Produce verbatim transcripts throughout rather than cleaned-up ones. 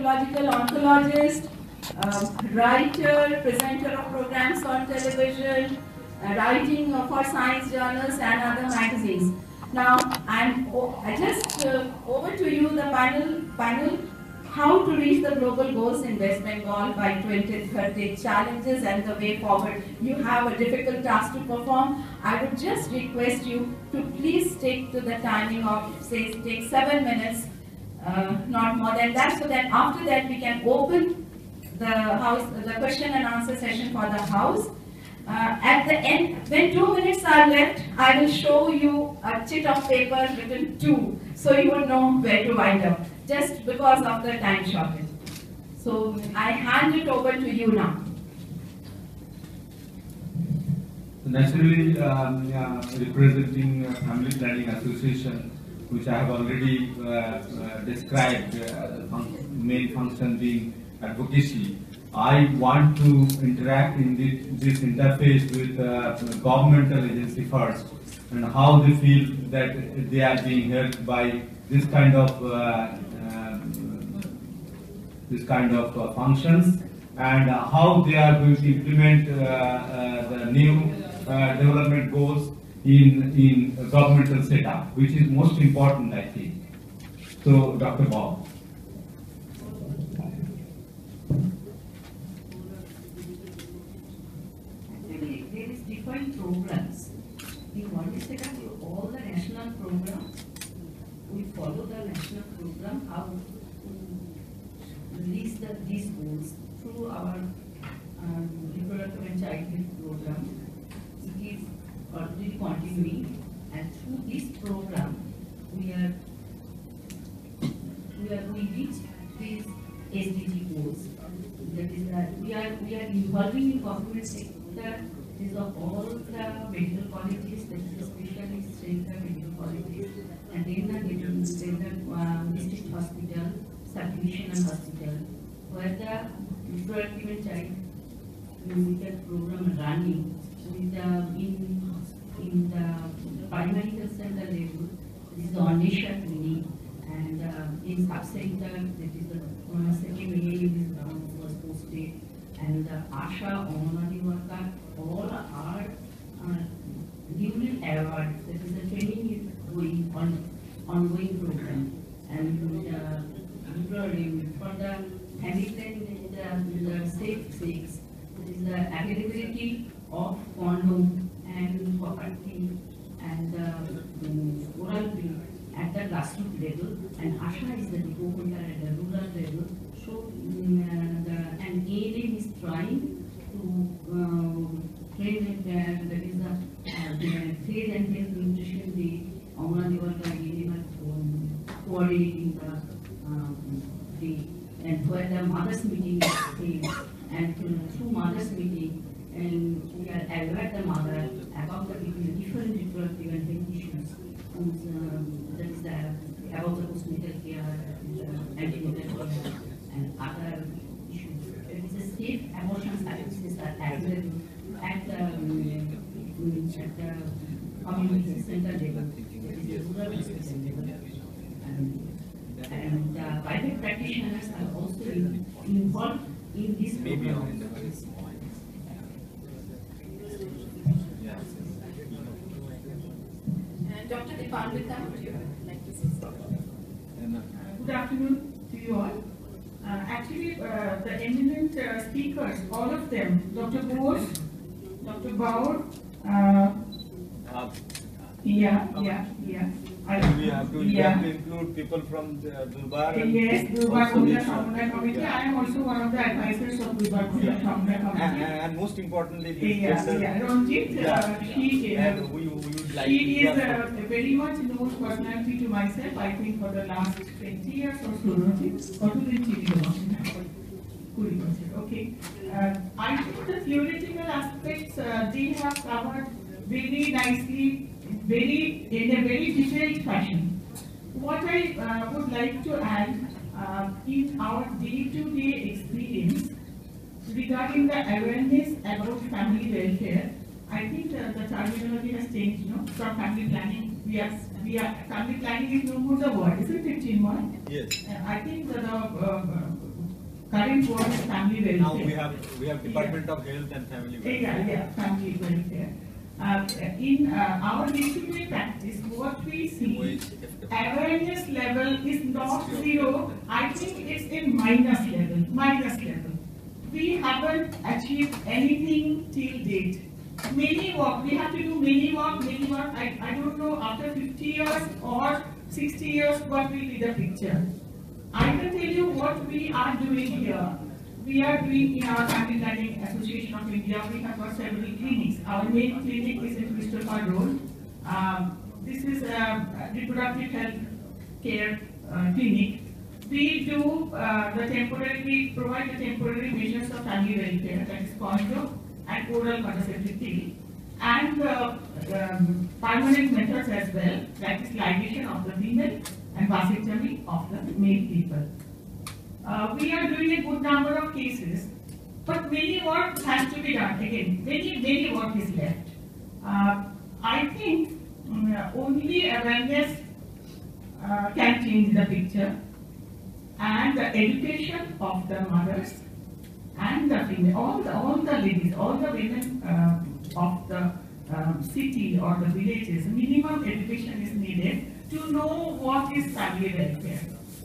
gynecological oncologist, uh, writer, presenter of programs on television, uh, writing uh, for science journals and other magazines. Now, I'm oh, I just uh, over to you, the panel, panel, how to reach the global goals in West Bengal by twenty thirty, challenges and the way forward. You have a difficult task to perform. I would just request you to please stick to the timing of, say, take seven minutes, uh, not more than that, so that after that we can open the house, the question and answer session for the house. Uh, at the end, when two minutes are left, I will show you a chit of paper written two, so you will know where to wind up, just because of the time shortage. So I hand it over to you now. Naturally, um, uh, representing uh, Family Planning Association, which I have already uh, uh, described, uh, the fun main function being advocacy. I want to interact in this, this interface with uh, governmental agency first, and how they feel that they are being helped by this kind of uh, uh, this kind of uh, functions, and uh, how they are going to implement uh, uh, the new uh, development goals in in a governmental setup, which is most important, I think. So, Doctor Bob. Different programs. We want to set up all the national programs. We follow the national program, how to release the, these goals through our um, reproductive and child health program. It is already continuing, and through this program, we are we are we reach these S D G goals. That is that we are we are involving in government sector. These are all the medical colleges, that is especially strength medical colleges, and then the then the um, district hospital, subdivisional hospital, where the reproductive and child medical program running with the in in the primary health center level. This is the Onisha clinic, and uh, in sub-center, that is the uh, second name uh, was posted, and the Asha Onwadi worker. All are uh, given award. That is the training is going on ongoing program, and uh, for the handling the, the safe sex, that is the availability of condom and property and uh, um, oral pill at the grassroots level, and Asha is the depot holder at the rural level. So um, uh, the, and A L M is trying to um, train and that is the uh, trade and health nutrition, the Omra Worker um, coordinating the, um, the and where the mothers meeting is held, and uh, through mothers meeting, and we are aware the mother about the different reproductive and health issues, and, um, that is the about the postnatal care, uh, antenatal care, and other issues. It is a safe abortion services are available at the, um, at the community center level, it is the rural hospital level. And, and uh, private practitioners are also in, involved in this program. And Doctor Deepamrita, would you like to say something? Good afternoon to you all. Uh, actually, uh, the eminent uh, speakers, all of them, Doctor Bose, Doctor Baur, uh, uh, yeah, yeah, yeah. I, we have to, yeah. have to include people from the Durbar. Yes, Durbar also Kunda the- Samudaya Committee. Yeah. I am also one of the advisors of Durbar Kunda Yeah. Samudaya And, Committee. and most importantly, this Yeah, gender- yeah. Ranjit, Yeah. uh, she, uh, and we, we would like she to is hear a from- very much known personality to myself, I think for the last twenty years or so. Or to the T V. Okay. Uh, I think the theoretical aspects uh, they have covered very nicely, very in a very detailed fashion. What I uh, would like to add uh, in our day-to-day experience regarding the awareness about family welfare, I think uh, the terminology has changed, you know, from family planning. We are, we are family planning is no more the word, isn't it, Chinmoy? Yes. Uh, I think that the uh, current word is family welfare. Now we have we have Department of Health and Family Welfare. Yeah, yeah, family welfare. Uh, in uh, our day-to-day practice, what we see, awareness level is not zero. I think it's in minus level. Minus level. We haven't achieved anything till date. Many work. We have to do many work. Many work. I I don't know after fifty years or sixty years what will be the picture. I can tell you what we are doing here. We are doing in our Family Planning Association of India, we have got several clinics. Our main clinic is in Christopher Road. Um, this is a reproductive health care uh, clinic. We do uh, the temporary, we provide the temporary measures of family welfare, that is condom and oral contraceptive pill, and uh, um, permanent methods as well, that is ligation of the female and vasectomy of the male people. Uh, we are doing a good number of cases, but many work has to be done. Again, many, many work is left. Uh, I think um, only awareness uh, can change the picture, and the education of the mothers and the female, all the, all the ladies, all the women uh, of the um, city or the villages, minimum education is needed to know what is family welfare.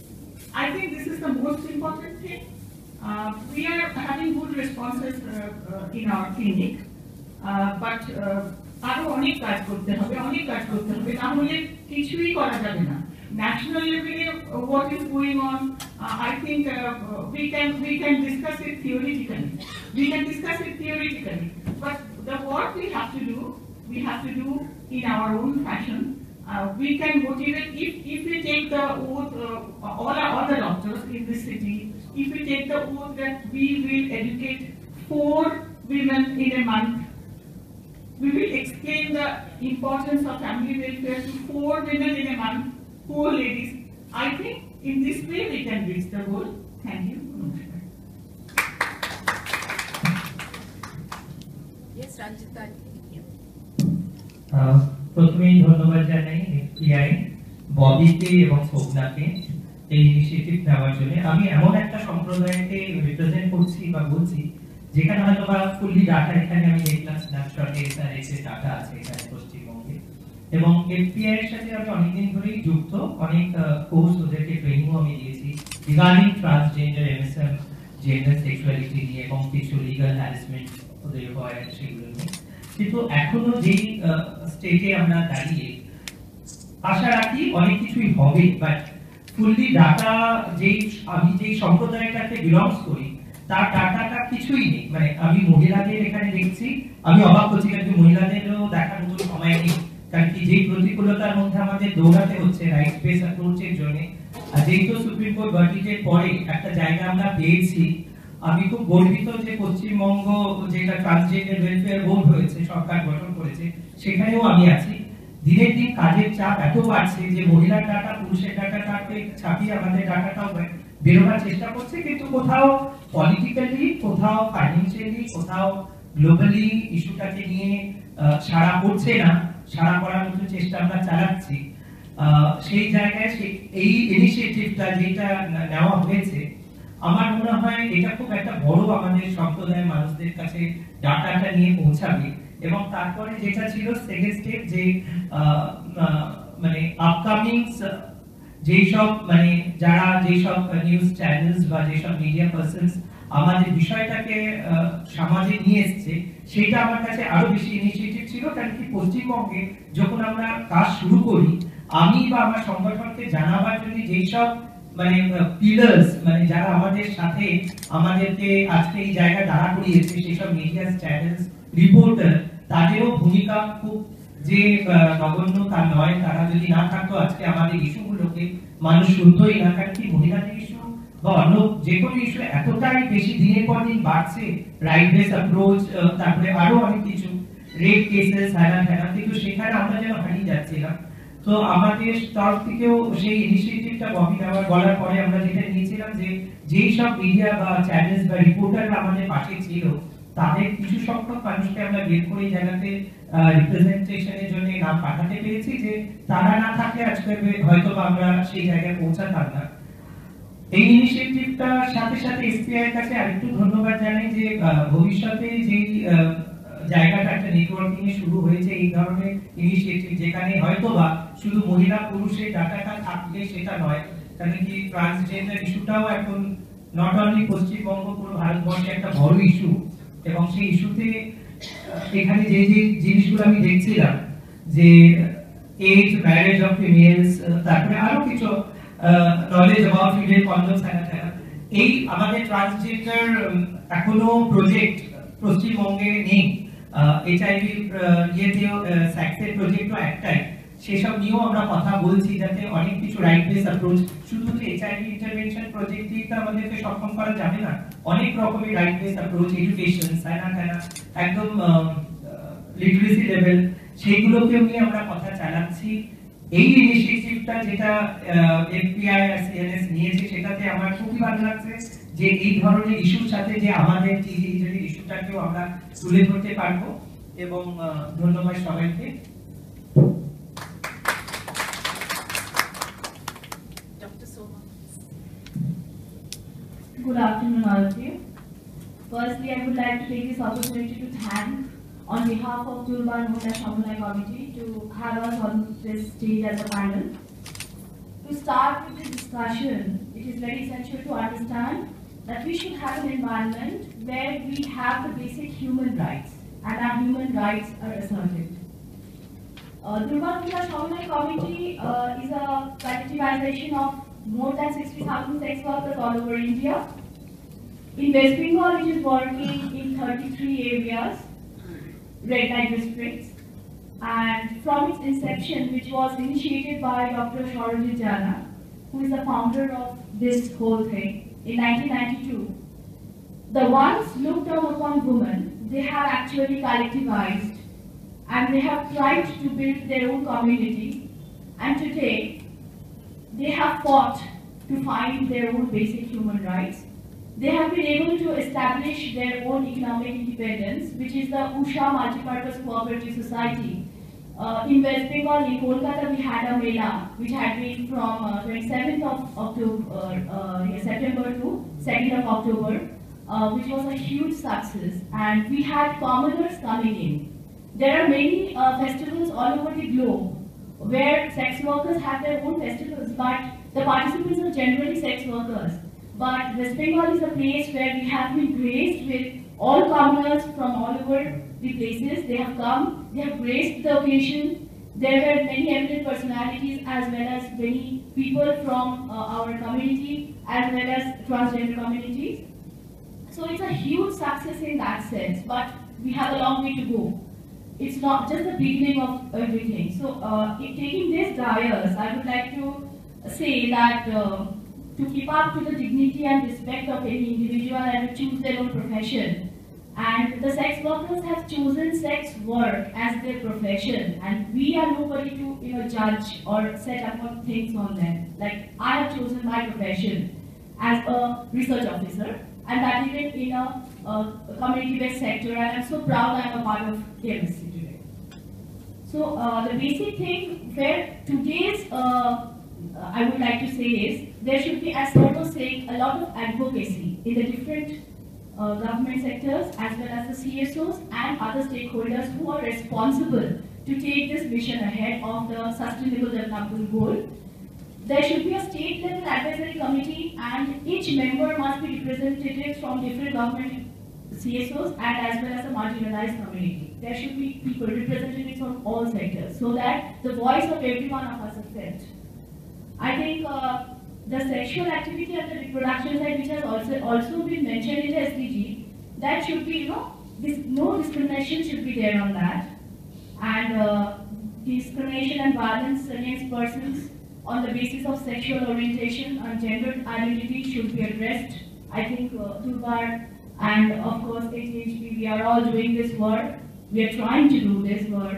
I think this is the most important thing. Uh, we are having good responses uh, uh, in our clinic, uh, but আরো অনেক কাজ করতে হবে, অনেক কাজ করতে হবে, না হলে কিছুই করা যাবে না. National level, uh, what is going on? Uh, I think uh, we can we can discuss it theoretically. We can discuss it theoretically, but the work we have to do, we have to do in our own fashion. Uh, we can motivate, if, if we take the oath, uh, all, our, all the doctors in this city, if we take the oath that we will educate four women in a month, we will explain the importance of family welfare to four women in a month, four ladies. I think in this way we can reach the goal. Thank you. Yes, Ranjita. Uh, প্রথমেই ধন্যবাদ জানাই FPI ববিকে এবং সোমনাথকে এই initiative নেওয়ার জন্য। আমি এমন একটা সম্প্রদায়কে রিপ্রেজেন্ট করছি বা বলছি যেখানে হয়তো বা ফুললি ডাটা, এখানে আমি দেখলাম স্ন্যাপশটে এসআরএস এর ডাটা আছে এখানে পশ্চিমবঙ্গে, এবং এফপিআই এর সাথে আমি অনেকদিন ধরেই যুক্ত। অনেক কোর্স ওদেরকে ট্রেনিংও আমি দিয়েছি regarding transgender, MSM, gender sexuality নিয়ে, এবং কিছু লিগাল হ্যারাসমেন্ট ওদের হয় সেগুলো নিয়ে। কিন্তু এখনো যেই স্টেটে আমরা দাঁড়িয়ে আশা রাখি অনেক কিছুই হবে, বাট ফুললি ডাটা যেই আমি যেই সম্প্রদায়টাকে বিলংস করি তার ডাটাটা কিছুই নেই। মানে আমি মহিলাদের এখানে দেখছি, আমি অবাক হচ্ছি, কিন্তু মহিলাদেরও দেখার মতো সময় নেই, কারণ কি যেই প্রতিকূলতার মধ্যে আমাদের দৌড়াতে হচ্ছে রাইট বেস অ্যাপ্রোচের জন্য। আর যেহেতু সুপ্রিম কোর্ট ভার্ডিক্টের পরে একটা জায়গা আমরা পেয়েছি, আমি খুব গর্বিত যে পশ্চিমবঙ্গ যেটা ট্রান্সজেন্ডার ওয়েলফেয়ার বোর্ড হয়েছে, সরকার গঠন করেছে, সেখানেও আমি আছি। দিনের দিন কাজের চাপ এত বাড়ছে যে মহিলার ডাটা পুরুষের ডাটাটাকে ছাপিয়ে আমাদের ডাটাটাও বেরোবার চেষ্টা করছে, কিন্তু কোথাও পলিটিক্যালি, কোথাও ফাইন্যান্সিয়ালি, কোথাও গ্লোবালি ইস্যুটাকে নিয়ে সাড়া পড়ছে না। সাড়া করার মতো চেষ্টা আমরা চালাচ্ছি। সেই জায়গায় এই ইনিশিয়েটিভটা যেটা নেওয়া হয়েছে, আমার মনে হয় এটা খুব একটা বড় আমাদের সম্প্রদায়ের মানুষদের কাছে ডাটাটা নিয়ে পৌঁছাবে। এবং তারপরে যেটা ছিল সেকেন্ড স্টেপ, যে মানে আপকামিং যেসব মানে যারা যেসব নিউজ চ্যানেলস বা যেসব মিডিয়া পার্সনস আমাদের বিষয়টাকে সমাজে নিয়ে এসছে, সেটা আমার কাছে আরো বেশি ইনিশিয়েটিভ ছিল। কারণ কি পশ্চিমবঙ্গে যখন আমরা কাজ শুরু করি, আমি বা আমার সংগঠনকে জানাবার জন্য যেসব মানে পিলার্স, মানে যারা আমাদের সাথে আমাদেরকে আজকে এই জায়গা দাঁড়া করিয়েছে, সেসব মিডিয়া চ্যানেলস, রিপোর্টার, তাদেরও ভূমিকা খুব যে নগণ্য তা নয়। তারা যদি না থাকতো আজকে আমাদের ইস্যুগুলোকে মানুষ শুনতোই না। কারণ কি মহিলাদের ইস্যু বা অন্য যে কোনো ইস্যু এতটাই বেশি দিনের পর দিন বাড়ছে, রাইট বেস অ্যাপ্রোচ, তারপরে আরো অনেক কিছু রেপ কেসেস, হ্যারান হ্যারান, কিন্তু সেখানে আমরা যেন হারিয়ে যাচ্ছিলাম। তো আমাদের তরফ থেকেও সেই ইনিশিয়েটিভটা ববি নেওয়ার বলার পরে আমরা যেটা নিয়েছিলাম যে যেই সব মিডিয়া বা চ্যানেলস বা রিপোর্টাররা আমাদের পাশে ছিল, তাদের কিছু সংখ্যক মানুষকে আমরা বের করে এই জায়গাতে রিপ্রেজেন্টেশনের জন্য নাম পাঠাতে পেরেছি, যে তারা না থাকলে আজকে হয়তো আমরা সেই জায়গায় পৌঁছাতাম না। এই ইনিশিয়েটিভটার সাথে সাথে এসপিআই এর কাছে আরেকটু ধন্যবাদ জানাই যে ভবিষ্যতে যে জায়গাটা একটা নেটওয়ার্কিং এ শুরু হয়েছে এই ধরনের ইনিশিয়েটিভ, যেখানে হয়তো বা শুধু মহিলা পুরুষের ডাটাটা থাকলে সেটা নয়, কারণ কি ট্রান্সজেন্ডার ইস্যুটাও এখন নট অনলি পশ্চিমবঙ্গ, পুরো ভারতবর্ষে একটা বড় ইস্যু। এবং সেই ইস্যুতে এখানে যে যে জিনিসগুলো আমি দেখছিলাম, যে এজ, ম্যারেজ অফ ফিমেলস, তারপরে আরো কিছু নলেজ অ্যাবাউট ফিমেল কন্ডমস, এই আমাদের ট্রান্সজেন্ডার এখনো প্রজেক্ট পশ্চিমবঙ্গে নেই। এইচআইভি ইয়েতেও সেক্সের প্রজেক্টও একটাই, সেসব নিয়েও আমরা কথা বলছি, যাতে অনেক কিছু রাইট বেস অ্যাপ্রোচ, শুধু তো এইচআইভি ইন্টারভেনশন প্রজেক্ট দিয়ে তো আমাদেরকে সক্ষম করা যাবে না, অনেক রকমের রাইট বেস অ্যাপ্রোচ, এডুকেশন, সাইনা টাইনা, একদম লিটারেসি লেভেল, সেইগুলোকেও নিয়ে আমরা কথা চালাচ্ছি। এই ইনিশিয়েটিভটা যেটা এফপিআই আর সিএনএস নিয়েছে, সেটাতে আমার খুবই ভালো লাগছে যে এই ধরনের ইস্যুর সাথে যে আমাদের টিনেজার ইস্যুটাকেও আমরা তুলে ধরতে পারবো। এবং ধন্যবাদ সবাইকে। Good afternoon, all of you. Firstly, I would like to take this opportunity to thank, on behalf of Durbar Mohila Samunay Committee, to have us on this stage as a panel. To start with the discussion, it is very essential to understand that we should have an environment where we have the basic human rights, and our human rights are asserted. Uh, Durbar Mohila Samunay Committee uh, is a collectivization of more than sixty thousand sex workers all over India. In West Bengal, it is working in thirty-three areas, red light districts, and from its inception, which was initiated by Doctor Sarojit Jana, who is the founder of this whole thing, in nineteen ninety-two, the ones looked down upon women, they have actually collectivized, and they have tried to build their own community, and today, they have fought to find their own basic human rights. They have been able to establish their own economic independence, which is the Usha Multipurpose Cooperative Society. Uh, in West Bengal, in Kolkata, we had a Mela, which had been from uh, twenty-seventh of October, uh, yeah, September to second of October, uh, which was a huge success, and we had commoners coming in. There are many uh, festivals all over the globe where sex workers have their own festivals, but the participants are generally sex workers. But West Bengal is a place where we have been graced with all commoners from all over the places. They have come, they have graced the occasion. There were many eminent personalities as well as many people from uh, our community as well as transgender communities. So it's a huge success in that sense, but we have a long way to go. It's not just the beginning of everything. So uh, in taking this dais, I would like to say that uh, to keep up to the dignity and respect of any individual and to choose their own profession. And the sex workers have chosen sex work as their profession, and we are nobody to you know judge or set up on things on them. Like I have chosen my profession as a research officer, and that even in a, a community-based sector, and I'm so proud I'm a part of K M S C today. So uh, the basic thing where today's uh, I would like to say is, there should be, as Sir was saying, a lot of advocacy in the different uh, government sectors as well as the C S Os and other stakeholders who are responsible to take this mission ahead of the Sustainable Development Goal. There should be a state level advisory committee, and each member must be representatives from different government C S Os and as well as the marginalized community. There should be people, representatives from all sectors, so that the voice of every one of us is felt. I think uh, the sexual activity and the reproduction side, which has also also been mentioned in the S D G, that should be, you know, this, no discrimination should be there on that, and uh, discrimination and violence against persons on the basis of sexual orientation and gender identity should be addressed. I think uh, Durbar and of course A T H P, we are all doing this work. We are trying to do this work.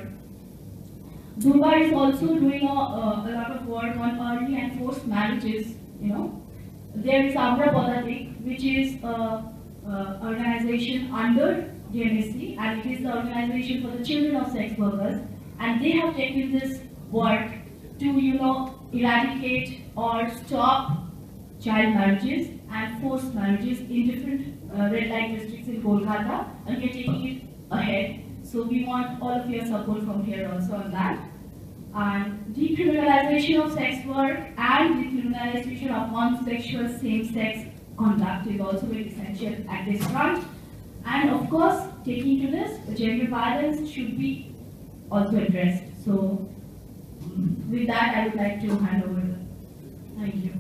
Durbar is also doing a, uh, a lot of work on early and forced marriages. You know, there is Amra Padatik, which is an uh, organization under D M S C, and it is the organization for the children of sex workers, and they have taken this work to, you know, eradicate or stop child marriages and forced marriages in different uh, red light districts in Kolkata, and we are taking it ahead. So we want all of your support from here also on that. And decriminalization of sex work and decriminalization of non-sexual same-sex conduct is also very essential at this front. And of course, taking to this, gender violence should be also addressed. So with that, I would like to hand over. Thank you.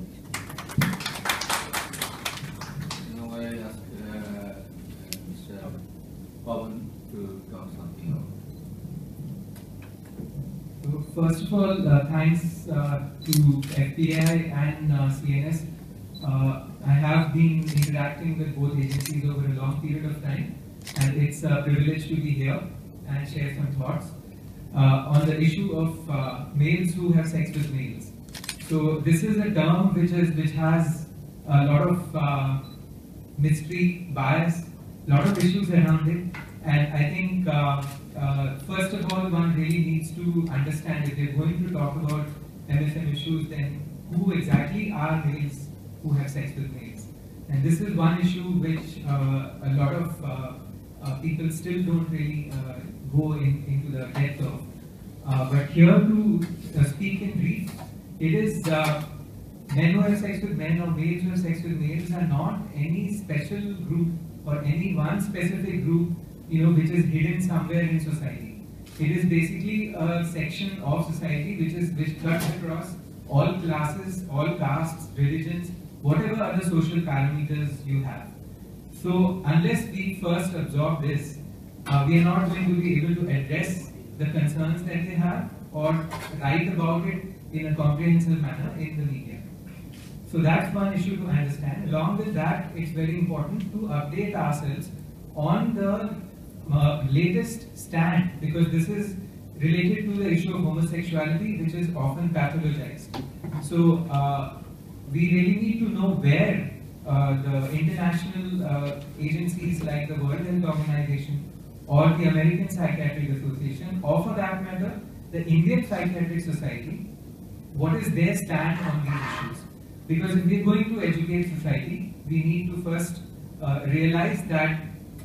Now I ask uh, Mister Pawan to talk something. So first of all, uh, thanks uh, to F T I and uh, C N S. Uh, I have been interacting with both agencies over a long period of time, and it's a privilege to be here and share some thoughts uh, on the issue of uh, males who have sex with males. So this is a term which is which has a lot of uh, mystery, bias, lot of issues around it, and I think uh, uh, first of all one really needs to understand if they're going to talk about M S M issues, then who exactly are males who have sex with males. And this is one issue which uh, a lot of uh, uh, people still don't really uh, go in, into the depth of. Uh, but here to uh, speak in brief, it is uh, men who have sex with men or males who have sex with males are not any special group or any one specific group, you know, which is hidden somewhere in society. It is basically a section of society which is which cuts across all classes, all castes, religions, whatever other social parameters you have. So unless we first absorb this, uh, we are not going to be able to address the concerns that they have or write about it in a comprehensive manner in the media. So that's one issue to understand. Along with that, it's very important to update ourselves on the uh, latest stand, because this is related to the issue of homosexuality, which is often pathologized. So uh, we really need to know where uh, the international uh, agencies like the World Health Organization or the American Psychiatric Association, or for that matter, the Indian Psychiatric Society, what is their stand on these issues. Because if we are going to educate society, we need to first uh, realize that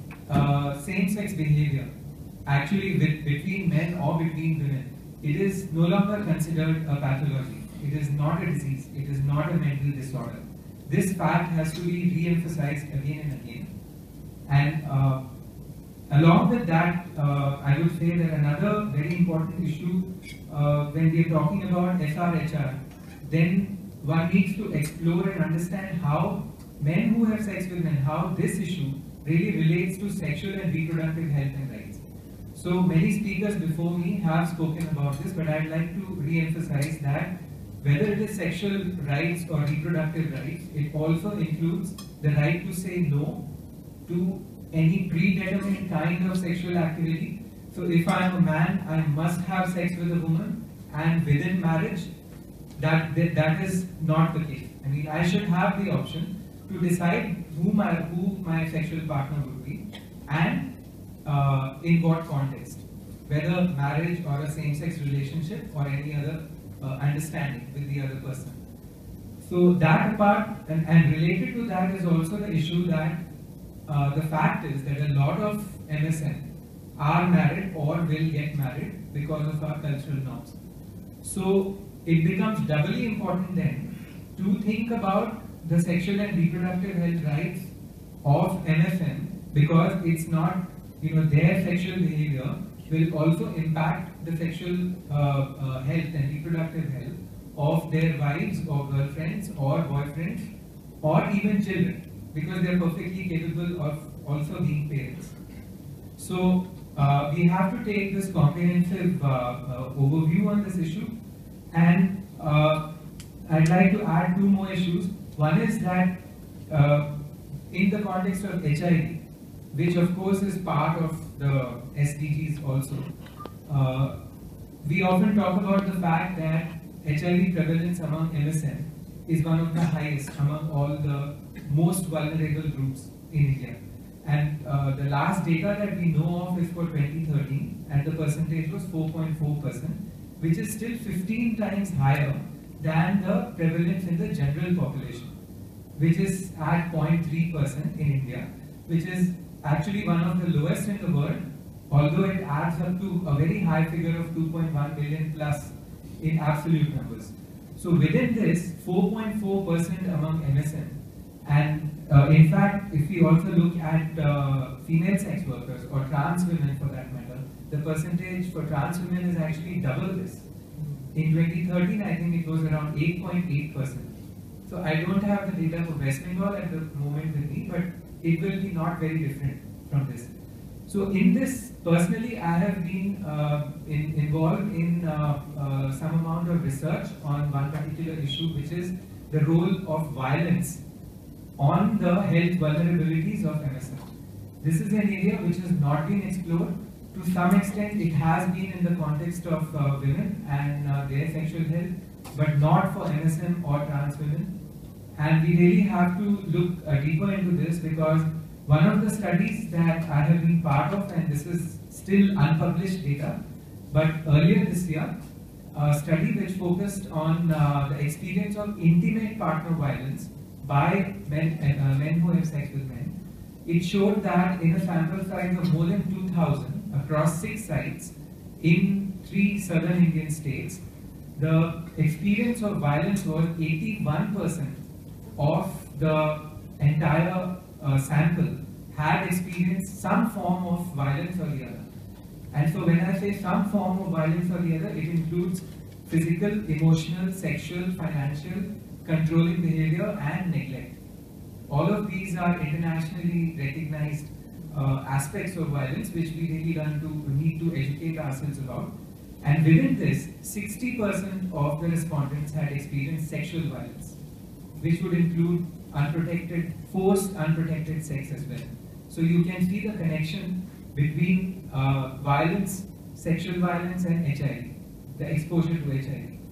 uh, same-sex behavior, actually with, between men or between women, it is no longer considered a pathology. It is not a disease. It is not a mental disorder. This fact has to be re-emphasized again and again. And uh, along with that, uh, I would say that another very important issue uh, when we are talking about S R H R, then one needs to explore and understand how men who have sex with men, how this issue really relates to sexual and reproductive health and rights. So many speakers before me have spoken about this, but I'd like to re-emphasize that whether it is sexual rights or reproductive rights, it also includes the right to say no to any predetermined kind of sexual activity. So if I am a man, I must have sex with a woman, and within marriage, that, that, that is not the case. I mean, I should have the option to decide who my, who my sexual partner would be and uh, in what context, whether marriage or a same-sex relationship or any other uh, understanding with the other person. So that apart, and, and related to that is also the issue that uh, the fact is that a lot of M S M are married or will get married because of our cultural norms. So it becomes doubly important then to think about the sexual and reproductive health rights of M S M, because it's not, you know, their sexual behavior will also impact the sexual uh, uh, health and reproductive health of their wives or girlfriends or boyfriends or even children, because they are perfectly capable of also being parents. So uh, we have to take this comprehensive uh, uh, overview on this issue, and uh, I'd like to add two more issues. One is that uh, in the context of H I V, which of course is part of the S D Gs also, uh, we often talk about the fact that H I V prevalence among M S M is one of the highest among all the most vulnerable groups in India. And uh, the last data that we know of is for twenty thirteen, and the percentage was four point four percent, which is still fifteen times higher than the prevalence in the general population. which is at zero point three percent in India, which is actually one of the lowest in the world, although it adds up to a very high figure of two point one million plus in absolute numbers. So within this, four point four percent among M S M, and uh, in fact, if we also look at uh, female sex workers or trans women for that matter, the percentage for trans women is actually double this. In twenty thirteen, I think it was around eight point eight percent. So I don't have the data for West Bengal at the moment with me, but it will be not very different from this. So in this, personally, I have been uh, in, involved in uh, uh, some amount of research on one particular issue, which is the role of violence on the health vulnerabilities of M S M. This is an area which has not been explored. To some extent, it has been in the context of uh, women and uh, their sexual health, but not for M S M or trans women. And we really have to look uh, deeper into this, because one of the studies that I have been part of, and this is still unpublished data, but earlier this year, a study which focused on uh, the experience of intimate partner violence by men, uh, men who have sex with men. It showed that in a sample size of more than two thousand across six sites in three southern Indian states, the experience of violence was eighty-one percent of the entire uh, sample had experienced some form of violence or the other. And so when I say some form of violence or the other, it includes physical, emotional, sexual, financial, controlling behavior, and neglect. All of these are internationally recognized uh, aspects of violence which we really learn to need to educate ourselves about. And within this, sixty percent of the respondents had experienced sexual violence, which would include unprotected, forced unprotected sex as well. So you can see the connection between uh, violence, sexual violence, and H I V, the exposure to H I V.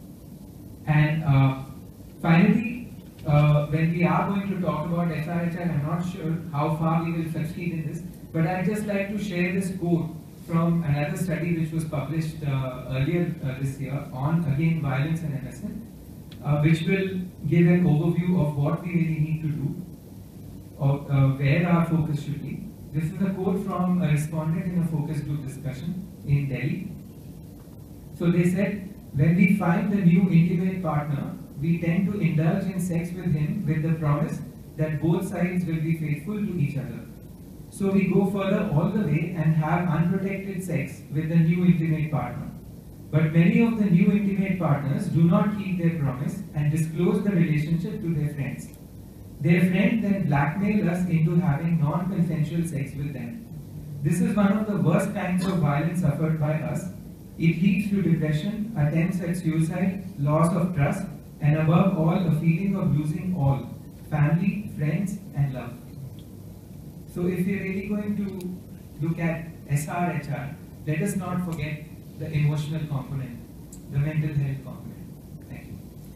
And uh, finally, uh, when we are going to talk about S R H R, I'm not sure how far we will succeed in this, but I'd just like to share this quote from another study which was published uh, earlier uh, this year on, again, violence and M S M. Uh, which will give an overview of what we really need to do, or uh, where our focus should be. This is a quote from a respondent in a focus group discussion in Delhi. So they said, when we find a new intimate partner, we tend to indulge in sex with him with the promise that both sides will be faithful to each other. So we go further all the way and have unprotected sex with the new intimate partner. But many of the new intimate partners do not keep their promise and disclose the relationship to their friends. Their friend then blackmail us into having non-consensual sex with them. This is one of the worst kinds of violence suffered by us. It leads to depression, attempts at suicide, loss of trust, and above all, a feeling of losing all, family, friends, and love. So if we are really going to look at S R H R, let us not forget the emotional component, the mental health component. Thank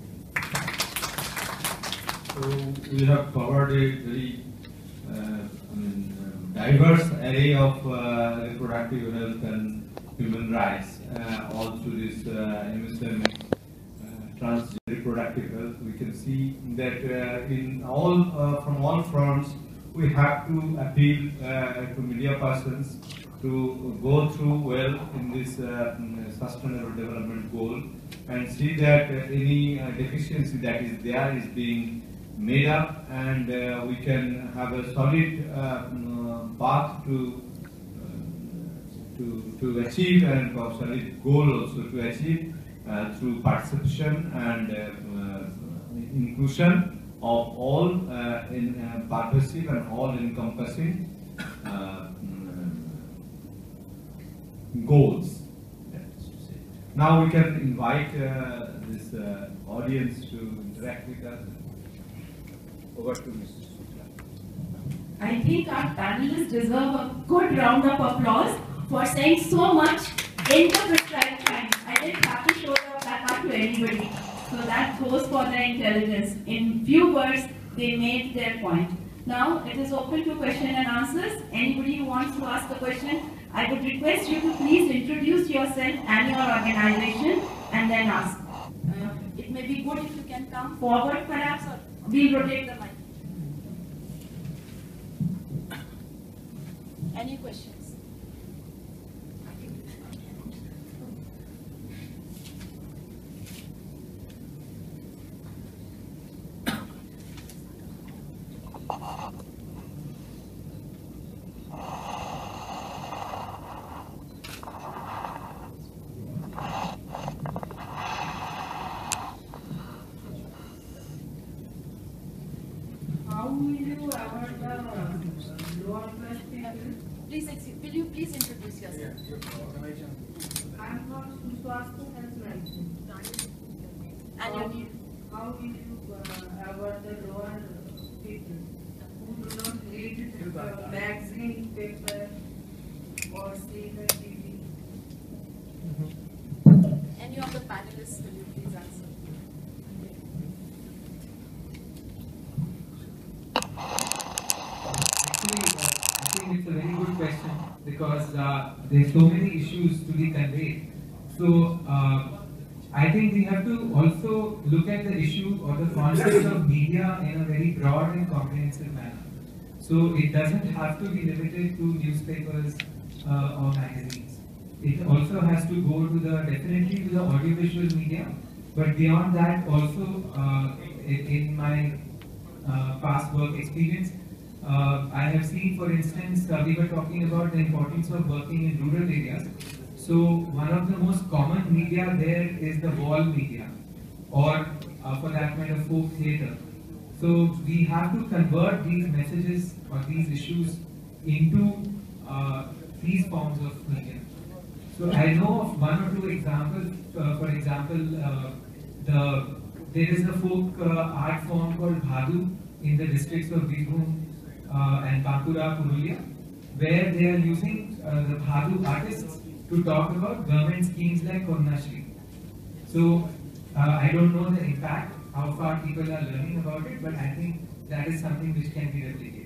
you. So we have covered a very uh, I mean, um, diverse array of uh, reproductive health and human rights, uh, all through this uh, M S M, uh, trans reproductive health. We can see that uh, in all uh, from all fronts, we have to appeal uh, to media persons to go through well in this uh, sustainable development goal and see that uh, any uh, deficiency that is there is being made up, and uh, we can have a solid uh, path to uh, to to achieve, and a solid goal also to achieve uh, through participation and uh, uh, inclusion of all uh, in uh, pervasive and all encompassing uh, goals. Now we can invite uh, this uh, audience to interact with us. Over to Missus Shukla. I think our panelists deserve a good round of applause for saying so much in the prescribed time. I didn't have to show the placard to anybody. So that goes for their intelligence. In few words, they made their point. Now it is open to question and answers. Anybody who wants to ask a question, I would request you to please introduce yourself and your organization and then ask. Uh, it may be good if you can come forward perhaps, or, We'll rotate the mic. Any questions? How will you avoid the lower class people? Please, excuse, will you please introduce yourself? I'm from Swasthya Health Management. And your name? How will you uh, avoid the lower people who do not read uh, magazine, paper, or see the T V? Any of the panelists, will you please answer? Actually, uh, I think it's a very good question because uh, there's so many issues to be conveyed. So uh, I think we have to also look at the issue or the concept of media in a very broad and comprehensive manner. So it doesn't have to be limited to newspapers uh, or magazines. It also has to go to the definitely to the audiovisual media, but beyond that also uh, in, in my uh, past work experience, uh, I have seen, for instance, uh, we were talking about the importance of working in rural areas. So one of the most common media there is the wall media, or uh, for that matter, folk theatre. So we have to convert these messages or these issues into uh, these forms of media. So I know of one or two examples. Uh, for example, uh, the there is a folk uh, art form called Bhadu in the districts of Birbhum uh, and Bankura, Purulia, where they are using uh, the Bhadu artists to talk about government schemes like Konyashri. So uh, I don't know the impact, how far people are learning about it, but I think that is something which can be replicated.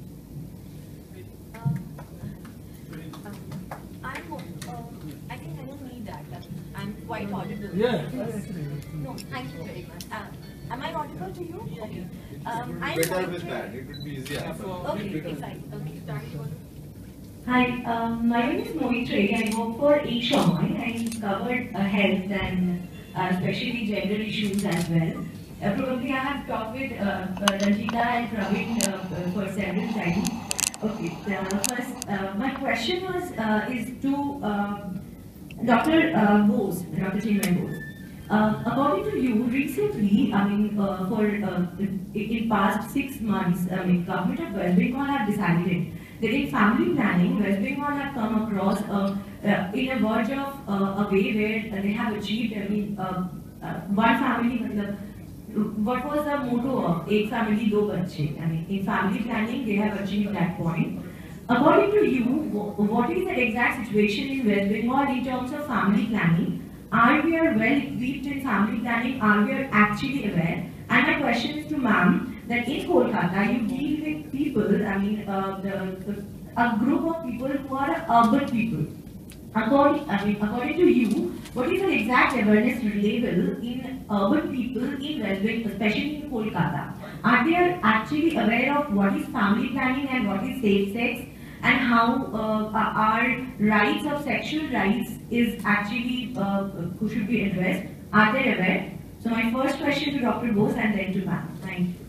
I'm, uh, I think I don't need that. I'm quite audible. Yeah. No, thank you very much. Uh, am I audible to you? Okay. Um, I'm Better with that, it will be easier. Okay, exactly. Okay. Hi, um, my name is Moitre. I work for Aishon. I covered uh, health and uh, especially gender issues as well. Uh, probably I have talked with uh, uh, Ranjita and Praveen uh, for several times. Okay, uh, first, uh, my question was uh, is to um, Doctor Uh, Bose, Doctor Chinmay Bose. Uh, according to you, recently, I mean, uh, for uh, in, in past six months, I mean, government of West Bengal have decided that in family planning, West Bengal have come across uh, uh, in a verge of uh, a way where they have achieved, I mean, uh, uh, one family, what was the motto of Ek family, do bache? I mean, in family planning, they have achieved that point. According to you, what is the exact situation in West Bengal in terms of family planning? Are we are well equipped in family planning? Are we are actually aware? And my question is to ma'am, that in Kolkata, you deal with people, I mean, uh, the, the, a group of people who are urban people. According, I mean, according to you, what is the exact awareness level in urban people in West Bengal, especially in Kolkata? Are they actually aware of what is family planning and what is safe sex? And how uh, our rights of sexual rights is actually uh, should be addressed? Are they aware? So my first question to Doctor Bose and then to ma'am. Thank you.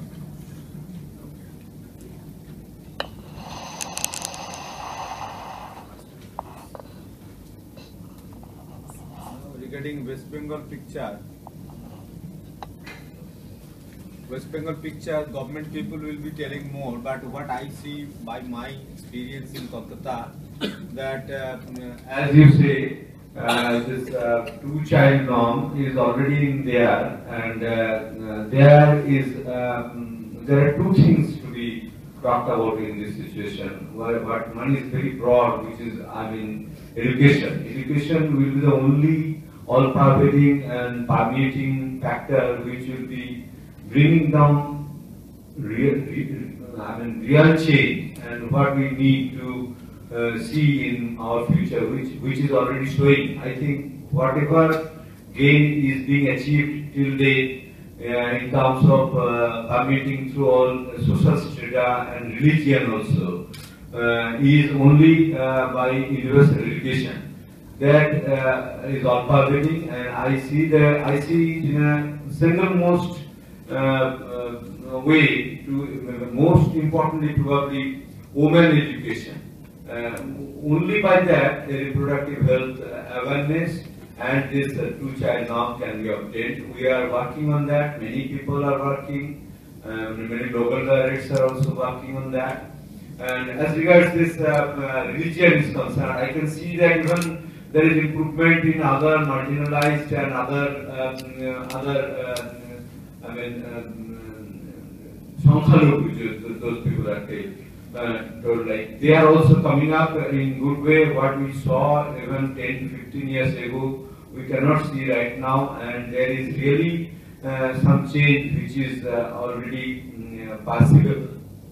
Regarding West Bengal picture, West Bengal picture, government people will be telling more, but what I see by my experience in Kolkata, that uh, As you say, uh, this uh, two-child norm is already in there, and uh, uh, there is um, there are two things to be talked about in this situation. What one is very broad, which is I mean education. Education will be the only all-pervading and permeating factor which will be bringing down real, real, I mean, real change and what we need to uh, see in our future, which which is already showing. I think whatever gain is being achieved till date uh, in terms of uh, permeating through all social strata and religion also, uh, is only uh, by universal education. That uh, is all pervading, and I see the I see it in a single most uh, uh, way to uh, most importantly probably women education. Uh, only by that the reproductive health awareness and this uh, two-child norm can be obtained. We are working on that. Many people are working. Uh, many local directors are also working on that. And as regards this uh, uh, religion is concerned, I can see that even there is improvement in other marginalized and other um, uh, other uh, I mean um, those people are uh, told like they are also coming up in good way. What we saw even ten, fifteen years ago, we cannot see right now, and there is really uh, some change which is uh, already uh, possible.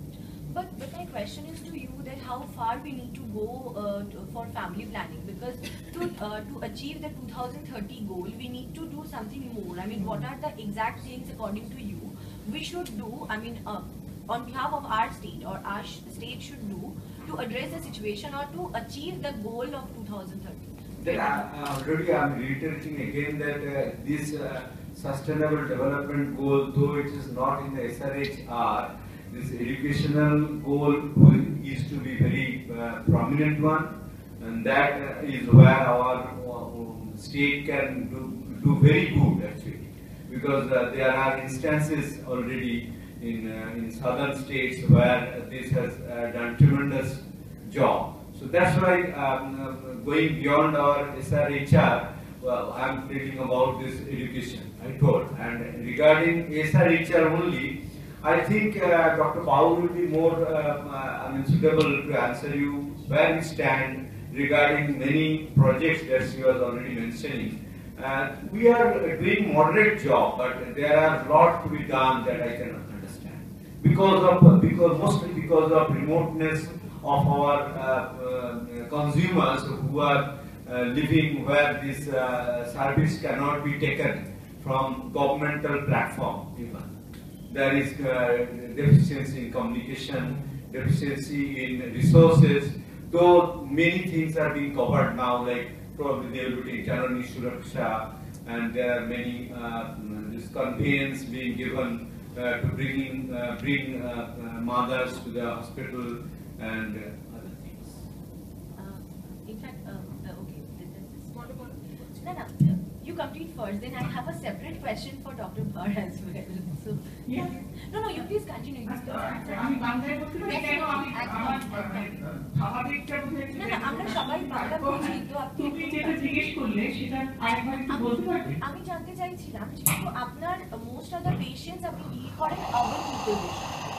But, but my question is to you that how far we need to go uh, to, for family planning, because to uh, to achieve the two thousand thirty goal we need to do something more. I mean, what are the exact things according to you we should do, I mean uh, on behalf of our state or our state should do to address the situation or to achieve the goal of two thousand thirty? Then I, already I am reiterating again that uh, this uh, sustainable development goal, though it is not in the S R H R, this educational goal is to be very uh, prominent one, and that uh, is where our uh, state can do, do very good actually, because uh, there are instances already in uh, in southern states where this has uh, done tremendous job. So that's why um, uh, going beyond our S R H R, well, I'm reading about this education, I told. And regarding S R H R only, I think uh, Doctor Paul will be more uh, uh, I mean, suitable to answer you where we stand regarding many projects that she was already mentioning. Uh, we are doing moderate job, but there are a lot to be done that I cannot understand. Because of, because mostly because of remoteness of our uh, uh, consumers who are uh, living where this uh, service cannot be taken from governmental platform even. There is uh, deficiency in communication, deficiency in resources, though many things are being covered now, like probably they will be Janani Suraksha, and there are many uh, this conveyance being given uh, to bringing uh, bring uh, uh, mothers to the hospital and uh, other things. Uh, in fact, uh, uh, okay, this is what about? No, no, you complete first. Then I have a separate question for Doctor Bhar as well. So, yeah. No, no, you please continue. You please আমি বাংলায় বলতে পারি কেন আমি আমার স্বাভাবিকটা বুঝে না না আমরা সবাই বাংলা বুঝি তো আপনি তুমি যেটা জিজ্ঞেস করলে সেটা আরেকবার একটু বলতে পারবে? আমি জানতে চাইছিলাম যেহেতু আপনার মোস্ট অফ দ্য পেশেন্টস আপনি ডিল করেন আরবান পিপলের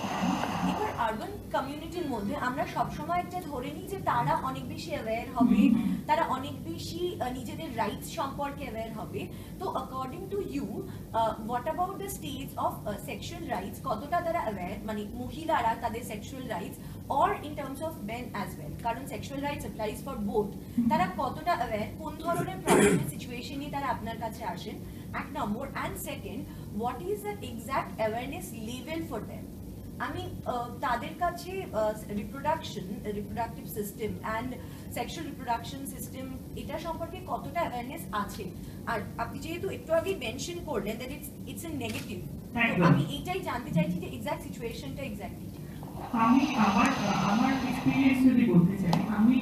এবার আরবান কমিউনিটির মধ্যে আমরা সবসময় একটা ধরে নিই যে তারা অনেক বেশি অ্যাওয়্যার হবে, তারা অনেক বেশি নিজেদের রাইটস সম্পর্কে অ্যাওয়্যার হবে। তো according to you what about the stage of sexual rights, কতটা তারা অ্যাওয়্যার, মানে মহিলারা তাদের sexual rights or in terms of men as well, কারণ sexual rights applies for both, তারা কতটা অ্যাওয়্যার, কোন ধরনের প্রবলেমের সিচুয়েশনে তারা আপনার কাছে আসেন, এক নম্বর। And second, what is the exact awareness level for them? আমি তাদের কাছে reproduction reproductive system and sexual reproduction system এটা সম্পর্কে কতটা অ্যাওয়ারনেস আছে? আর আপনি যেহেতু একটু আগে মেনশন করলেন that it's it's a negative, আমি এইটাই জানতে চাইছি যে এক্সাক্ট সিচুয়েশনটা এক্স্যাক্টলি। আমি আমার আমার এক্সপেরিয়েন্স যদি বলতে চাই, আমি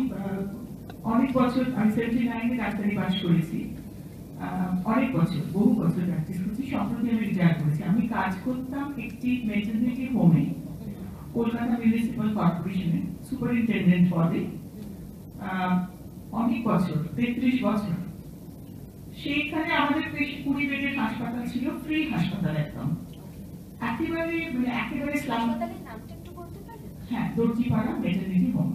অনেক বছর আমি সেভেন্টি নাইনে ডাক্তারি পাস করেছি, অনেক বছর বহু বছর প্র্যাকটিস করছি, সম্প্রতি আমি রিটায়ার করেছি। আমি কাজ করতাম একটি মেটারনিটি হোমে, কলকাতা মিউনিসিপ্যাল কর্পোরেশনে সুপারিনটেন্ডেন্ট পদে অনেক বছর, তেত্রিশ বছর। সেইখানে আমাদের কুড়ি বেডের হাসপাতাল ছিল, ফ্রি হাসপাতাল একদম, একেবারে মানে একেবারে হাসপাতালের নামটা একটু বলতে পারেন? হ্যাঁ, দর্জিপাড়া মেটারনিটি হোম।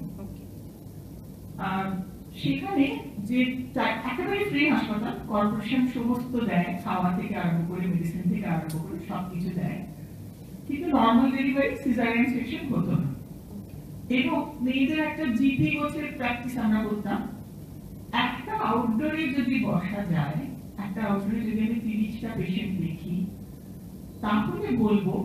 সেখানে যে একেবারে ফ্রি হাসপাতাল, কর্পোরেশন সমস্ত দেয়, খাওয়া থেকে আরম্ভ করে মেডিসিন থেকে আরম্ভ করে সবকিছু দেয়, কিন্তু নর্মাল ডেলিভারি সিজারিয়ান সেকশন হতো না। এবং মেয়েদের একটা জিপি গোছের প্র্যাকটিস আমরা করতাম। একটা আউটডোরে যদি বসা যায়, একটা আউটডোরে যদি আমি তিরিশটা পেশেন্ট দেখি, তাহলে বলবো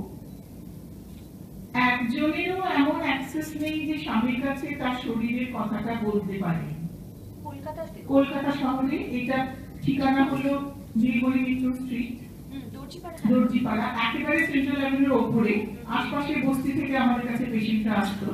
একজনেরও এমন অ্যাক্সেস নেই যে স্বামীর কাছে তার শরীরের কথাটা বলতে পারে। কলকাতা শহরে এটা ঠিকানা হলো নীলমণি মিত্র স্ট্রিট, দর্জিপাড়া, একেবারে সেন্ট্রাল অ্যাভিনিউর ওপরে। আশপাশের বস্তি থেকে আমাদের কাছে পেশেন্টরা আসতো।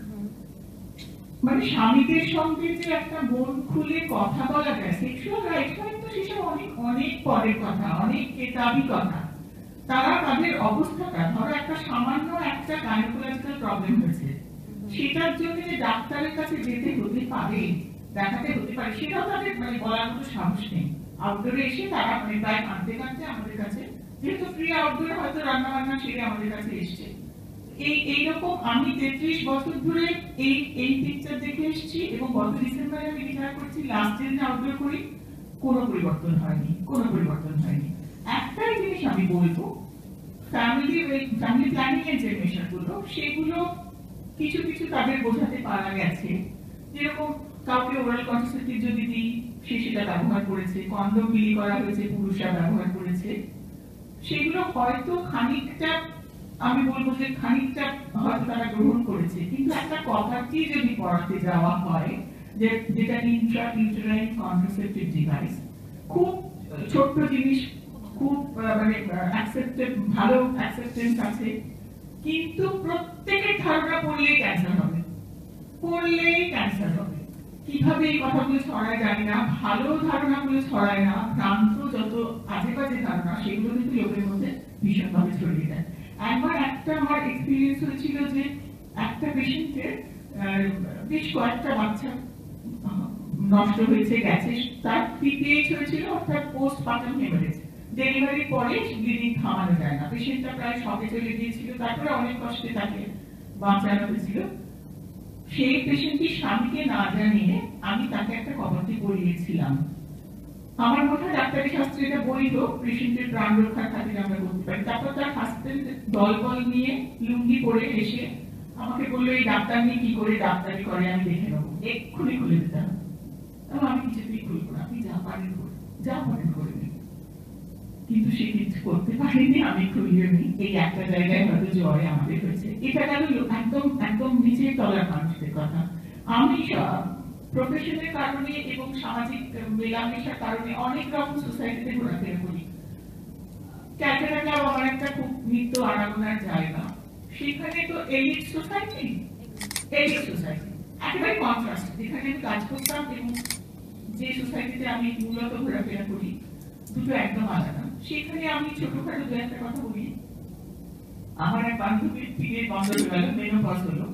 মানে স্বামীদের সঙ্গে যে একটা মন খুলে কথা বলা যায়, সেক্সুয়াল রাইট তো সেসব অনেক অনেক পরের কথা, অনেক কেতাবি কথা। তারা তাদের অবস্থাটা, ধরো একটা সামান্য একটা গাইনোকোলজিক্যাল প্রবলেম হয়েছে, সেটার জন্য যে ডাক্তারের কাছে যেতে হতে পারে, দেখাতে হতে পারে, সেটাও তাদের মানে বলার মতো সাহস নেই। আউটডোরে এসে তারা মানে প্রায় কাঁদতে কাঁদতে আমাদের কাছে, যেহেতু ফ্রি আউটডোরে হয়তো রান্না বান্না সেরে আমাদের কাছে এসছে। এই এইরকম আমি তেত্রিশ বছর ধরে এই এই পিকচার দেখে এসেছি এবং গত ডিসেম্বরে আমি রিটায়ার করছি। লাস্ট দিন আউটডোর করি, কোনো পরিবর্তন হয়নি, কোনো পরিবর্তন হয়নি। একটাই জিনিস আমি বলবো, ফ্যামিলি ফ্যামিলি প্ল্যানিং এর যে মেশারগুলো, সেগুলো কিছু কিছু তাদের বোঝাতে পারা গেছে। যেরকম কাউকে ওরাল কন্ট্রাসেপটিভ যদি দিই, সে সেটা ব্যবহার করেছে, কন্ডম বিলি করা হয়েছে, পুরুষরা ব্যবহার করেছে, সেগুলো হয়তো খানিকটা, আমি বলবো যে খানিকটা হয়তো তারা গ্রহণ করেছে। কিন্তু একটা কথাটি যদি পড়াতে যাওয়া হয় যে যেটা ইন্ট্রা ইউটেরাইন কন্ট্রাসেপটিভ ডিভাইস, খুব ছোট্ট জিনিস, খুব মানে অ্যাকসেপ্টেড, ভালো অ্যাকসেপ্টেন্স আছে, কিন্তু প্রত্যেকের ধারণা পড়লেই ক্যান্সার হবে, পড়লেই ক্যান্সার হবে। কিভাবে এই কথাগুলো ছড়ায় জানি না, ভালো ধারণাগুলো ছড়ায় না, ভ্রান্ত যত আজে বাজে ধারণা সেগুলো কিন্তু লোকের মধ্যে ভীষণভাবে ছড়িয়ে দেয়। একবার একটা আমার এক্সপিরিয়েন্স হয়েছিল যে একটা পেশেন্টের বেশ কয়েকটা বাচ্চা নষ্ট হয়েছে, গেছে, তার পিপিএইচ হয়েছিল, অর্থাৎ পোস্ট পার্টাম হেমারেজ। ডেলিভারির পরে ব্লিডিং থামানো যায় না, পেশেন্টটা প্রায় শকে চলে গিয়েছিল, তারপরে অনেক কষ্টে তাকে বাঁচানো হয়েছিল। সেই পেশেন্টটির স্বামীকে না জানিয়ে আমি তাকে একটা কবরটি পরিয়েছিলাম। আমার মনে হয় ডাক্তারি শাস্ত্রে এটা বৈধ, পেশেন্টের প্রাণ রক্ষার খাতিরে আমরা করতে পারি। তারপর তার হাজবেন্ড দলবল নিয়ে লুঙ্গি পরে এসে আমাকে বললো এই ডাক্তার নিয়ে কি করে ডাক্তারি করে আমি দেখে নেবো, এক্ষুনি খুলে দিতে হবে। আমি কিছুতেই খুলবো না, আপনি যা পারেন করুন, যা পারেন করে নিন। কিন্তু সে কিছু করতে পারেনি, আমি খুলিয়ে নি। এই একটা জায়গায় হয়তো জয় আমাদের হয়েছে। এটা গেল একদম একদম নিচে তলার মানুষদের কথা। আমি প্রফেশনের কারণে এবং সামাজিক মেলামেশার কারণে অনেক রকম সোসাইটিতে ঘোরাফেরা করি। ক্যালকাটা ক্লাব আমার একটা খুব নিত্য আরাধনার জায়গা। সেখানে তো এলিট সোসাইটি, এলিট সোসাইটি একেবারে কন্ট্রাস্ট। যেখানে আমি কাজ করতাম এবং যে সোসাইটিতে আমি মূলত ঘোরাফেরা করি, দুটো একদম আলাদা। সেখানে আমি ছোটখাটো দু একটা কথা বলি। আমার এক বান্ধবীর পিরিয়ড বন্ধ হয়ে গেল, মেনোপজ হলো।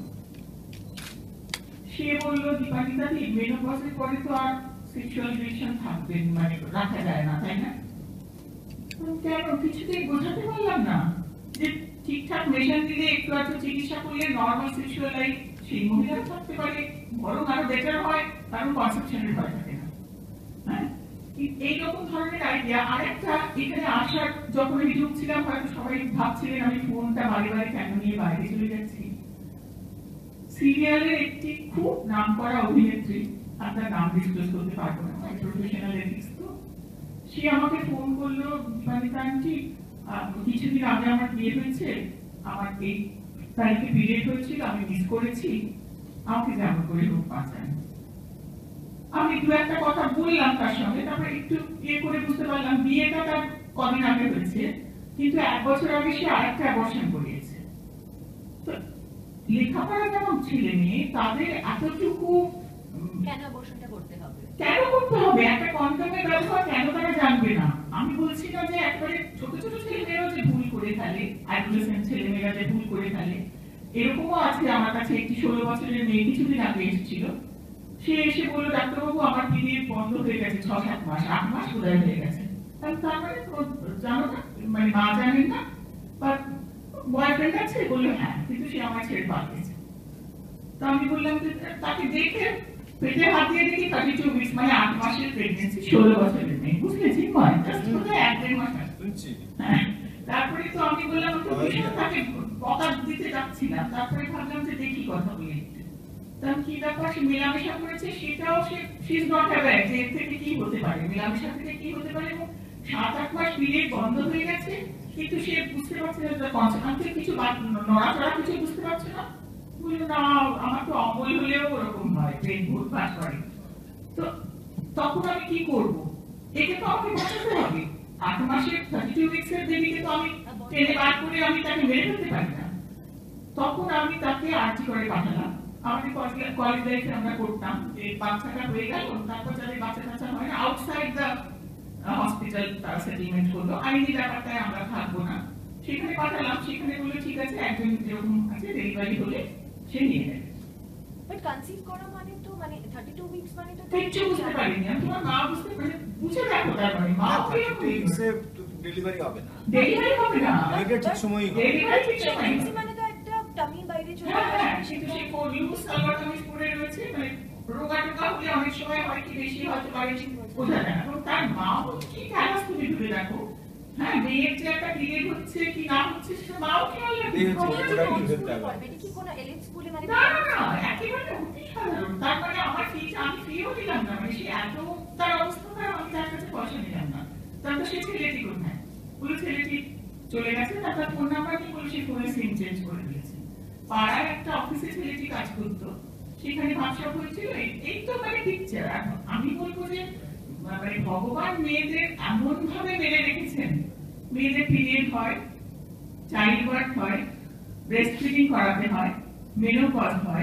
সে বললো দীপানিতা দি, মেনোপজের পরে তো আর সেক্সুয়াল রিলেশন থাকবে মানে রাখা যায় না, তাই না? কেন? কিছুতেই বোঝাতে পারলাম না যে ঠিকঠাক মেশিন দিলে একটু একটু চিকিৎসা করলে নর্মাল সেক্সুয়াল লাইফ সেই মহিলাও থাকতে পারে, বরং আরো বেটার হয়, কারণ কনসেপশনের ভয় থাকে না। হ্যাঁ, এইরকম ধরনের আইডিয়া। আরেকটা, এখানে আসার যখন আমি ঢুকছিলাম হয়তো সবাই ভাবছিলেন আমি ফোনটা বাড়ি বাড়ি কেন নিয়ে বাইরে চলে যাচ্ছি। সিরিয়ালের একটি খুব নাম করা অভিনেত্রী, আপনার নাম ডিসক্লোজ করতে পারবো না, প্রফেশনাল এথিক্স তো, সে আমাকে ফোন করলো, দীপানিতা আন্টি কিছুদিন আগে আমার বিয়ে হয়েছে, আমার এই তারিখে পিরিয়ড হয়েছিল, আমি মিস করেছি, আমাকে যেমন করে হোক বাঁচান। আমি দু একটা কথা বললাম তার সঙ্গে, তারপরে একটু ইয়ে করে বুঝতে পারলাম বিয়েটা তার কদিন আগে হয়েছে, কিন্তু এক বছর আগে সে আরেকটা অ্যাবর্শন করিয়েছে। তো লেখাপড়া যেমন ছেলে মেয়ে, তাদের এতটুকু কেন অ্যাবর্শনটা করতে হবে, কেন করতে হবে, একটা কন্ডমের ব্যবহার কেন তারা জানবে না? আমি বলছি না যে একবারে ছোট ছোট ছেলে মেয়েরাও যে ভুল করে ফেলে, অ্যাডোলেসেন্ট ছেলে মেয়েরা যে ভুল করে ফেলে, এরকমও আছে। আমার কাছে একটি ষোলো বছরের মেয়ে কিছুদিন আগে এসেছিল, সে এসে বললো ডাক্তারবাবু আমার পিরিয়ড বন্ধ হয়ে গেছে, ছ সাত মাস আট মাস বোধহয় হয়ে গেছে। তার মানে জানো না, মানে মা জানেন না, বা বয়ফ্রেন্ড আছে? বললো হ্যাঁ, কিন্তু সে আমার ছেড়ে পাঠিয়েছে। তো আমি বললাম যে তাকে দেখে পেটে হাত দিয়ে দেখি থার্টি টু উইকস, মানে আট মাসের প্রেগনেন্সি, ষোলো বছরের মেয়ে, বুঝলেছি? এক দেড় মাস। তারপরে তো আমি বললাম তাকে বকা দিতে যাচ্ছিলাম, তারপরে ভাবলাম যে দেখি কথা বলে তখন কি ব্যাপার, সে মেলামেশা করেছে, সেটাও সে শি ইজ নট অ্যাওয়্যার যে এর থেকে কি হতে পারে, মেলামেশা থেকে কি হতে পারে। এবং সাত আট মাস পিরিয়ড বন্ধ হয়ে গেছে, কিন্তু সে বুঝতে পারছে না কনসেপ্ট কিছু নড়াচড়া কিছু বুঝতে পারছে না। বললো না আমার তো অমল হলেও ওরকম হয়, পেট ভুট ভাট করে। তো তখন আমি কি করব? একে তো আমাকে বাঁচাতে হবে। আট মাসের থার্টি টু উইক্স এর বেবিকে তো আমি টেনে বার করে আমি তাকে মেরে ফেলতে পারি না। তখন আমি তাকে আর্জি করে পাঠালাম। আমাদের কলেজ লাইফে আমরা করতাম যে বাচ্চাটা হয়ে গেল, তারপর যাদের বাচ্চা কাচ্চা হয় না আউটসাইড দ্য হসপিটাল তারা সেটেলমেন্ট করলো, আইনি ব্যাপারটায় আমরা থাকবো না, সেখানে পাঠালাম। সেখানে বললো ঠিক আছে একজন যেরকম আছে ডেলিভারি হলে সে নিয়ে নেবে। বাট কনসিভ করা মানে তো মানে থার্টি টু উইকস মানে তো কিচ্ছু বুঝতে পারিনি আমি। তোমার মা বুঝতে পারে বুঝে দেখো তার মানে মা ডেলিভারি হবে না, ডেলিভারি হবে না, ডেলিভারি ঠিক সময়ই হবে। ডেলিভারি ঠিক সময় মানে তো একটা টামির বাইরে চলে আসে, কিন্তু সে কোন ইউজ সালবাটামিস পড়ে রয়েছে, মানে রোগা টোগা হলে অনেক সময় হয় কি বেশি হতে পারে বোঝা যায় না। তার মা কি ক্যালাস তুমি ভেবে দেখো, হ্যাঁ মেয়ের যে একটা পিরিয়ড হচ্ছে কি না হচ্ছে সেটা মাও খেয়াল রাখবে। কি কোনো এলিট স্কুলে মানে না না না একেবারে অতি সাধারণ। তার মানে আমার ফি আমি ফিও দিলাম না, মানে সে এত তার অবস্থা খারাপ আমি তার কাছে পয়সা নিলাম না। তারপর সে ছেলেটি কোথায় বলে ছেলেটি চলে গেছে, তারপর ফোন নাম্বার কি বলে সে ফোনে সিম চেঞ্জ করে দিয়েছে। পাড়ার একটা অফিসে ছেলেটি কাজ করতো, সেখানে ভাবসা হয়েছিল। এই তো মানে পিকচার। আমি বলবো যে মানে ভগবান মেয়েদের এমন ভাবে মেরে রেখেছেন, মেয়েদের পিরিয়ড হয়, চাইল্ড বার্থ হয়, ব্রেস্ট ফিডিং করাতে হয়, মেনোপজ হয়,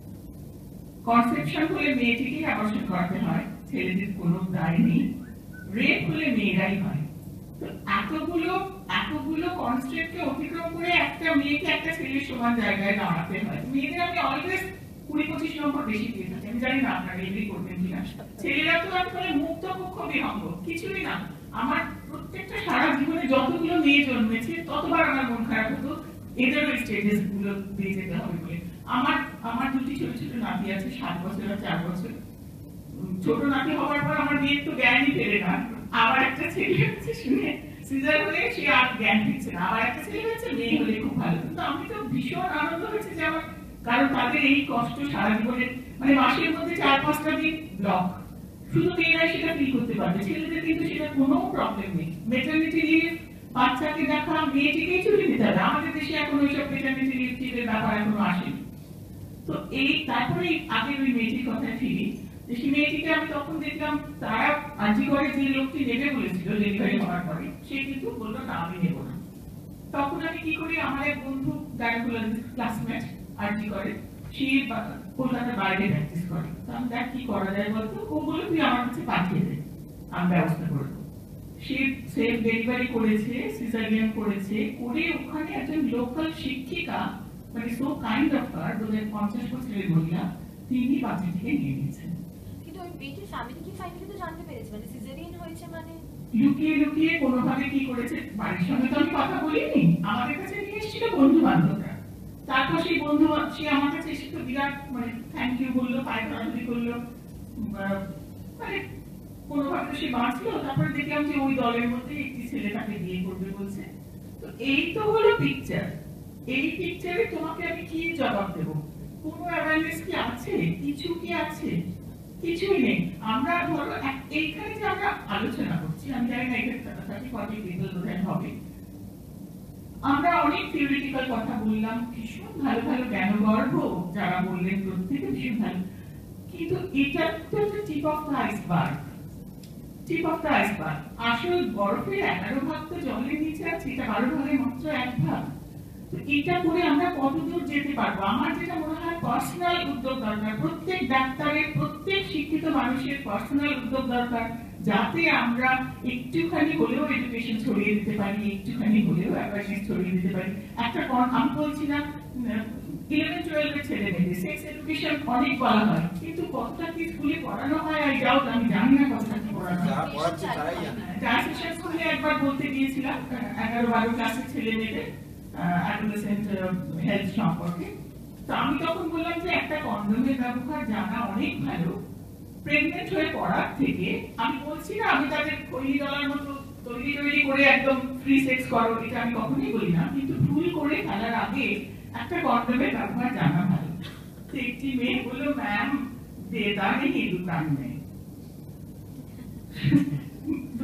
কনসেপশন হলে মেয়েটিকে অপারেশন করাতে হয়, ছেলেদের কোনো দায় নেই, রেপ হলে মেয়েরাই হয়। তো এতগুলো এতগুলো কনস্ট্রেন্টকে অতিক্রম করে একটা মেয়েকে একটা ছেলের সমান জায়গায় দাঁড়াতে হয়। মেয়েদের আমি অলওয়েজ কুড়ি পঁচিশ নম্বর বেশি দিয়ে থাকি, আমি জানি না আপনারা এগ্রি করবেন কিনা। ছেলেরা তো আসলে মুক্ত পক্ষ বিহঙ্গ কিছুই না। আমার প্রত্যেকটা সারা জীবনে যতগুলো মেয়ে জন্মেছে ততবার আমার মন খারাপ হতো এদেরও স্টেজেস গুলো দিয়ে যেতে হবে বলে। আমার আমার দুটি ছোট ছোট নাতি আছে, সাত বছর আর চার বছর। ছোট নাতি হওয়ার পর আমার মেয়ের তো জ্ঞানই ফেরে না। আবার একটা ছেলে হচ্ছে শুনে সিজার হলে সে আর জ্ঞান ফিরছে না, আবার একটা ছেলে হচ্ছে মেয়ে হলে খুব ভালো। কিন্তু আমি তো ভীষণ আনন্দ হয়েছে যে আমার, কারণ তাদের এই কষ্ট সারা জীবনের মানে মাসের মধ্যে চার পাঁচটা দিন ব্লক, শুধু মেয়েরাই সেটা ফিল করতে পারবে, ছেলেদের কিন্তু সেটা কোনো প্রবলেম নেই। মেটারনিটি লিভ, বাচ্চাকে দেখা, মেয়েটিকেই ছুটি নিতে হবে। আমাদের দেশে এখন ওইসব মেটারনিটি লিভ টিভের ব্যাপার এখনো আসেনি। তো এই তারপরে আগের ওই মেয়েটির কথায় ফিরি, যে সেই মেয়েটিকে আমি তখন দেখলাম তারা আজি করে যে লোকটি নেবে বলেছিল ডেলিভারি হওয়ার পরে, সে কিন্তু বললো না আমি নেবো না। তখন আমি কি করি, আমার এক বন্ধু গাইনোকোলজিস্ট ক্লাসমেট আরজি করে, সে কলকাতার বাইরে প্র্যাকটিস করে। তো আমি দেখ কি করা যায় বলতো, ও বলে তুই আমার কাছে পাঠিয়ে দে, আমি ব্যবস্থা করে দেবো। সে সেফ ডেলিভারি করেছে, সিজারিয়ান করেছে, করে ওখানে একজন লোকাল শিক্ষিকা, মানে সো কাইন্ড অফ হার, দু হাজার পঞ্চাশ বছরের মহিলা, তিনি বাচ্চাটিকে নিয়ে নিয়েছেন। কিন্তু ওই মেয়েটির ফ্যামিলি কি ফাইনালি তো জানতে পেরেছে মানে সিজারিয়ান হয়েছে মানে? লুকিয়ে লুকিয়ে কোনোভাবে কি করেছে, বাড়ির সঙ্গে তো আমি কথা বলিনি, আমাদের কাছে নিয়ে এসেছিল বন্ধু বান্ধবরা। তারপর সেই বন্ধু সে আমার কাছে এসে তো বিরাট মানে থ্যাংক ইউ বললো, পায়ে ধরাধরি করলো, মানে কোনোভাবে সে বাঁচলো। তারপরে দেখলাম যে ওই দলের মধ্যে একটি ছেলে তাকে বিয়ে করবে বলছে। তো এই তো হলো পিকচার। এই পিকচারে তোমাকে আমি কি জবাব দেবো? কোনো অ্যাওয়ারনেস কি আছে? কিছু কি আছে? কিছুই নেই। আমরা ধরো এইখানে যে আমরা আলোচনা করছি, আমি জানি না এখানে থার্টি ফর্টি পিপল বোধহয় হবে, আমরা অনেক থিওরিটিক্যাল কথা বললাম, ভীষণ ভালো ভালো জ্ঞানগর্ভ যারা বললেন প্রত্যেকে ভীষণ ভালো, কিন্তু এটা তো tip of the iceberg. Tip of the iceberg. আসল বরফের এগারো ভাগ তো জলের নিচে আছে, এটা বারো ভাগের মাত্র এক ভাগ। তো এটা করে আমরা কতদূর যেতে পারবো? আমার যেটা মনে হয় পার্সোনাল উদ্যোগ দরকার, প্রত্যেক ডাক্তারের, প্রত্যেক শিক্ষিত মানুষের পার্সোনাল উদ্যোগ দরকার, যাতে আমরা একটুখানি হলেও এডুকেশন ছড়িয়ে দিতে পারি, একটুখানি হলেও অ্যাওয়ারনেস ছড়িয়ে দিতে পারি। একটা আমি বলছি না ইলেভেন টুয়েলভের ছেলে মেয়েদের সেক্স এডুকেশন অনেক বলা হয়, কিন্তু কতটা কি স্কুলে পড়ানো হয় আই ডাউট, আমি জানি না কতটা কি পড়ানো হয়। ট্রান্সলেশন স্কুলে একবার বলতে গিয়েছিলাম এগারো বারো ক্লাসের ছেলে মেয়েদের অ্যাডোলেসেন্ট হেলথ সম্পর্কে। তো আমি তখন বললাম যে একটা কন্ডোমের ব্যবহার জানা অনেক ভালো, প্রেগনেন্ট হয়ে পড়ার থেকে। আমি বলছি না আমি তাদের খৈনি ডলার মতো তৈরি তৈরি করে একদম ফ্রি সেক্স করো, এটা আমি কখনোই বলি না, কিন্তু ভুল করে ফেলার আগে একটা কন্ডোমের ব্যবহার জানা ভালো। তো একটি মেয়ে বললো ম্যাম দেদার নেই দুকান নেই। দু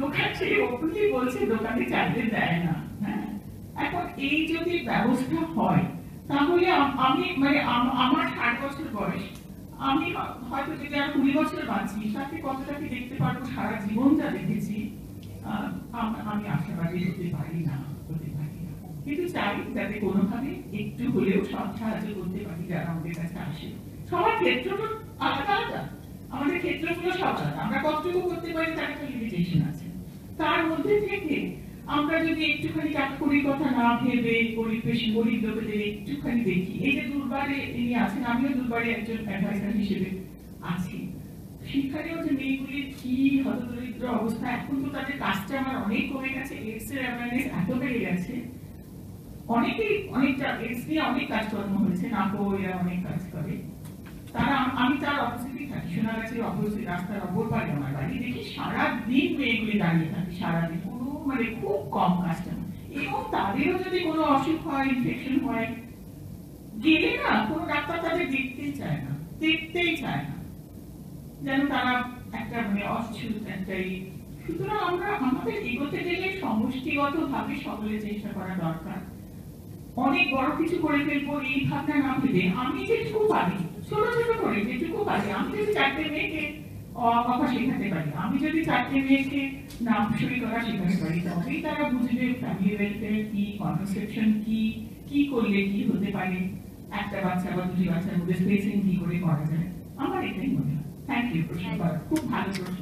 দোকান সেই ওপেনলি বলছে দোকানে চাইতে দেয় না। হ্যাঁ, এখন এই যদি ব্যবস্থা হয় তাহলে আমি মানে আমার ষাট বছর বয়স, আমি হয়তো যদি আর কুড়ি বছর বাঁচি তাকে কতটা কি দেখতে পারবো সারা জীবন যা দেখেছি, আমি আশাবাদী হতে পারি না হতে পারি না কিন্তু চাই যাতে কোনোভাবে একটু হলেও সব সাহায্য করতে পারি যারা আমাদের কাছে আসে। সবার ক্ষেত্র তো আলাদা আলাদা, আমাদের ক্ষেত্রগুলো সব আলাদা, আমরা কতটুকু করতে পারি তার একটা লিমিটেশন আছে। তার মধ্যে থেকে আমরা যদি একটুখানি টাকা কড়ির কথা না ভেবে গরিব বেশি গরিব লোকেদের একটুখানি দেখি, এই যে দুর্বারে ইনি আছেন, আমিও দুর্বারে একজন অ্যাডভাইসার হিসেবে আছি, সেখানেও যে মেয়েগুলির কি হতদরিদ্র অবস্থা, এখন তো তাদের কাজটা আমার অনেক কমে গেছে, এইডস এর অ্যাওয়ারনেস এত বেড়ে গেছে, অনেকেই অনেকটা এইডস নিয়ে অনেক কাজকর্ম হয়েছে, নাকো এরা অনেক কাজ করে, তারা আমি তার অপোজিটই থাকি, সোনাগাছির অপোজিট রাস্তার অপর পারে আমার বাড়ি, দেখি সারাদিন মেয়েগুলি দাঁড়িয়ে থাকে, সারাদিন কোনো মানে খুব কম কাস্টমার, এবং তাদেরও যদি কোনো অসুখ হয় ইনফেকশন হয় গেলে না কোনো ডাক্তার তাদের দেখতেই চায় না, দেখতেই চায় না, যেন তারা একটা মানে অসুখ একটাই। সুতরাং আমরা আমাদের এগোতে গেলে সমষ্টিগত ভাবে সকলে চেষ্টা করা দরকার। অনেক বড় কিছু করে ফেলবো এই ভাবনা না ভেবে আমি যেটুকু পারি ছোট ছোট করে যেটুকু পারি, আমি যদি চারটে মেয়েকে কথা শেখাতে পারি, আমি যদি চারটে মেয়েকে নাম সই করা শেখাতে পারি, তবেই তারা বুঝবে ফ্যামিলি ওয়েলফেয়ার কি, কনসেপশন কি, কি করলে কি হতে পারে, একটা বাচ্চা বা দুটি বাচ্চার মধ্যে স্পেসিং কি করে করা যায়। আমার এটাই মনে হয়। থ্যাংক ইউ প্রশ্ন, খুব ভালো প্রশ্ন।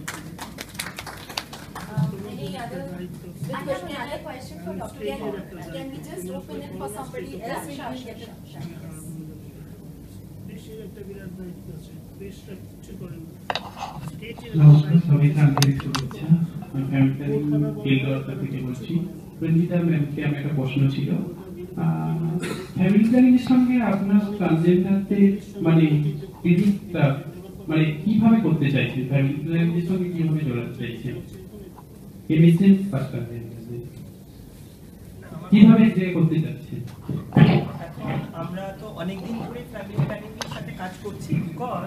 Any other, I have another question for Doctor Can, can we just open it for somebody else? Shall we get it? নমস্কার, সবাইকে আন্তরিক শুভেচ্ছা। আমি ফ্যামিলি প্ল্যানিং থেকে বলছি। রঞ্জিতা ম্যামকে আমার একটা প্রশ্ন ছিল, ফ্যামিলি প্ল্যানিং এর সঙ্গে আপনার ট্রান্সজেন্ডারদের মানে এদিকটা মানে কিভাবে করতে চাইছেন, ফ্যামিলি প্ল্যানিং এর সঙ্গে কিভাবে জড়াতে চাইছেন, এমএসএন ফার্স্ট কিভাবে যে করতে চাচ্ছেন? আমরা তো অনেকদিন ধরে ফ্যামিলি প্ল্যানিং এর সাথে কাজ করছি, বিকজ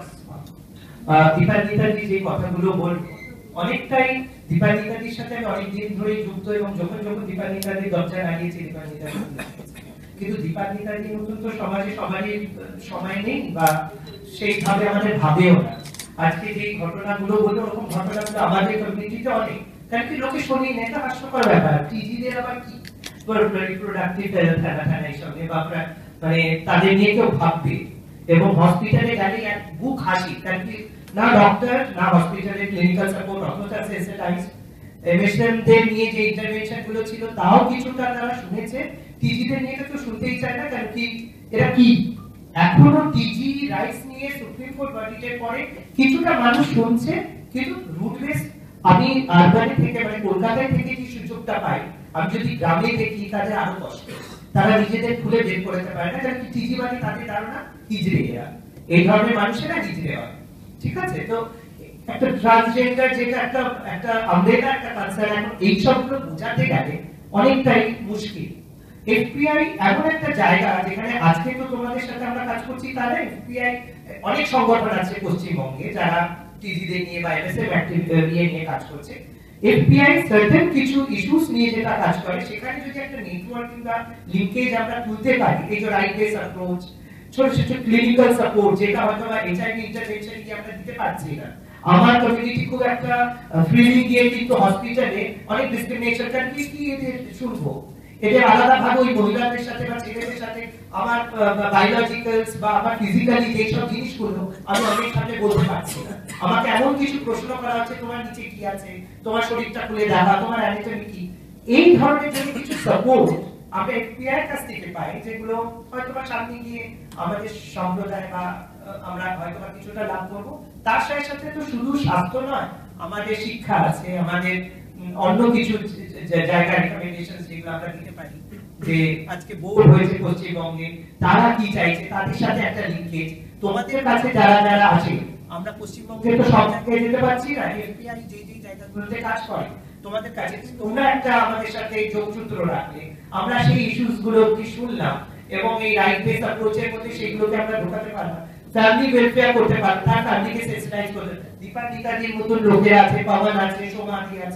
দীপানিতাজি যে কথাগুলো বল অনেকটাই দীপানিতাজির সাথে আমি অনেকদিন ধরে যুক্ত, এবং যখন যখন দীপানিতাজি দরজা লাগিয়েছি দীপানিতাজি, কিন্তু দীপানিতাজির মতন তো সমাজে সবারই সময় নেই বা সেইভাবে আমাদের ভাবেও না। আজকে যে ঘটনাগুলো বললো ওরকম ঘটনাগুলো আমাদের কমিউনিটিতে অনেক, কারণ কি লোকে শুনি না, এটা হাস্যকর ব্যাপার, টিজিদের আবার কি রিপ্রোডাক্টিভ হেলথ থানা এইসব বা মানে তাদের নিয়ে কেউ ভাববে, এবং হসপিটালে গেলে এক বুক হাসি, কারণ কি না ডক্টর না হসপিটালে ক্লিনিক্যাল সাপোর্ট অথবা সেন্সিটাইজড এমএসএম দের নিয়ে যে ইন্টারভেনশন গুলো ছিল তাও কিছুটা তারা শুনেছে, টিজিদের নিয়ে তো শুনতেই চায় না, কারণ কি এরা কি এখনো টিজি রাইটস নিয়ে সুপ্রিম কোর্ট ভার্ডিক্টের পরে কিছুটা মানুষ শুনছে, কিন্তু রুট বেস আমি আরবানে থেকে মানে কলকাতায় থেকে কি সুযোগটা পাই, আমি যদি গ্রামে দেখি তাদের আরো কষ্ট, তারা নিজেদের খুলে বের করতে পারে না, কারণ কি টিজি মানে তাদের ধারণা হিজড়ে এরা, এই ধরনের মানুষেরা হিজড়ে হয়, ঠিক আছে? তো একটা ট্রান্সজেন্ডার যেটা একটা একটা আমরেলা একটা কনসার্ন, এখন এই সবগুলো বোঝাতে গেলে অনেকটাই মুশকিল। এফপিআই এমন একটা জায়গা যেখানে আজকে তো তোমাদের সাথে আমরা কাজ করছি, তাহলে এফপিআই অনেক সংগঠন আছে পশ্চিমবঙ্গে যারা টিজিদের নিয়ে বা এমএসএম নিয়ে নিয়ে কাজ করছে। এফপিআই সার্টেন কিছু ইস্যুস নিয়ে যেটা কাজ করে, সেখানে যদি একটা নেটওয়ার্কিং বা লিঙ্কেজ আমরা তুলতে পারি, এই যে রাইট বেস অ্যাপ্রোচ, ছোট ছোট ক্লিনিক্যাল সাপোর্ট যেটা হয়তো বা এইচআইভি ইন্টারভেনশন কি আমরা দিতে পারছি না, আমার কমিউনিটি খুব একটা ফ্রিলি গিয়ে কিন্তু হসপিটালে অনেক ডিসক্রিমিনেশন, কারণ কি কি এদের শুনবো, এদের আলাদা ভাবে ওই মহিলাদের সাথে বা ছেলেদের সাথে আমার বায়োলজিক্যালস বা আমার ফিজিক্যালি যে সব জিনিসগুলো আমি অনেক সাথে বলতে পারছি না, আমাকে এমন কিছু প্রশ্ন করা হচ্ছে, তোমার নিচে কি আছে, তোমার শরীরটা খুলে দেখা, তোমার অ্যানাটমি কি, এই ধরনের যদি কিছু সাপোর্ট আমরা এফপিআই এর কাছ থেকে পাই, যেগুলো হয়তো বা সামনে গিয়ে আমাদের সম্প্রদায় বা আমরা হয়তো বা কিছুটা লাভ করবো, তার সাথে সাথে তো শুধু স্বাস্থ্য নয়, আমাদের শিক্ষা আছে, আমাদের অন্য কিছু জায়গা রিকমেন্ডেশন যেগুলো আমরা দিতে পারি, যে আজকে বোর্ড হয়েছে পশ্চিমবঙ্গে, তারা কি চাইছে তাদের সাথে একটা লিঙ্কেজ, তোমাদের কাছে যারা যারা আছে, আমরা পশ্চিমবঙ্গে তো সব জায়গায় যেতে পারছি না, এফপিআই যে যে জায়গাগুলোতে কাজ করে তোমাদের কাছে, তোমরা একটা আমাদের সাথে যোগসূত্র রাখলে আমরা সেই ইস্যুস গুলো কি শুনলাম, এবং এই রাইট বেস অ্যাপ্রোচের মধ্যে সেগুলোকে আমরা ঢোকাতে পারলাম, ফ্যামিলি ওয়েলফেয়ার করতে পারলাম, তার ফ্যামিলিকে সেন্সিটাইজ করতে, দীপা দীপাজির মতন লোকেরা আছে, পাবন আছে, সোমাদি আছে,